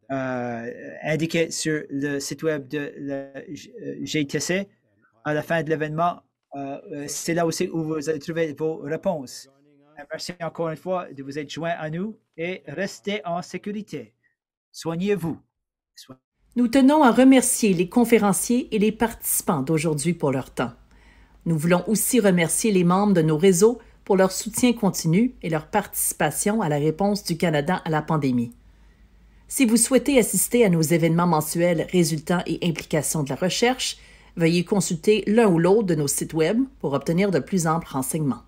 S2: euh, indiqué sur le site web de la G T C. À la fin de l'événement, euh, c'est là aussi où vous allez trouver vos réponses. Merci encore une fois de vous être joints à nous et restez en sécurité. Soignez-vous. Soignez
S1: Nous tenons à remercier les conférenciers et les participants d'aujourd'hui pour leur temps. Nous voulons aussi remercier les membres de nos réseaux pour leur soutien continu et leur participation à la réponse du Canada à la pandémie. Si vous souhaitez assister à nos événements mensuels Résultats et implications de la recherche, veuillez consulter l'un ou l'autre de nos sites Web pour obtenir de plus amples renseignements.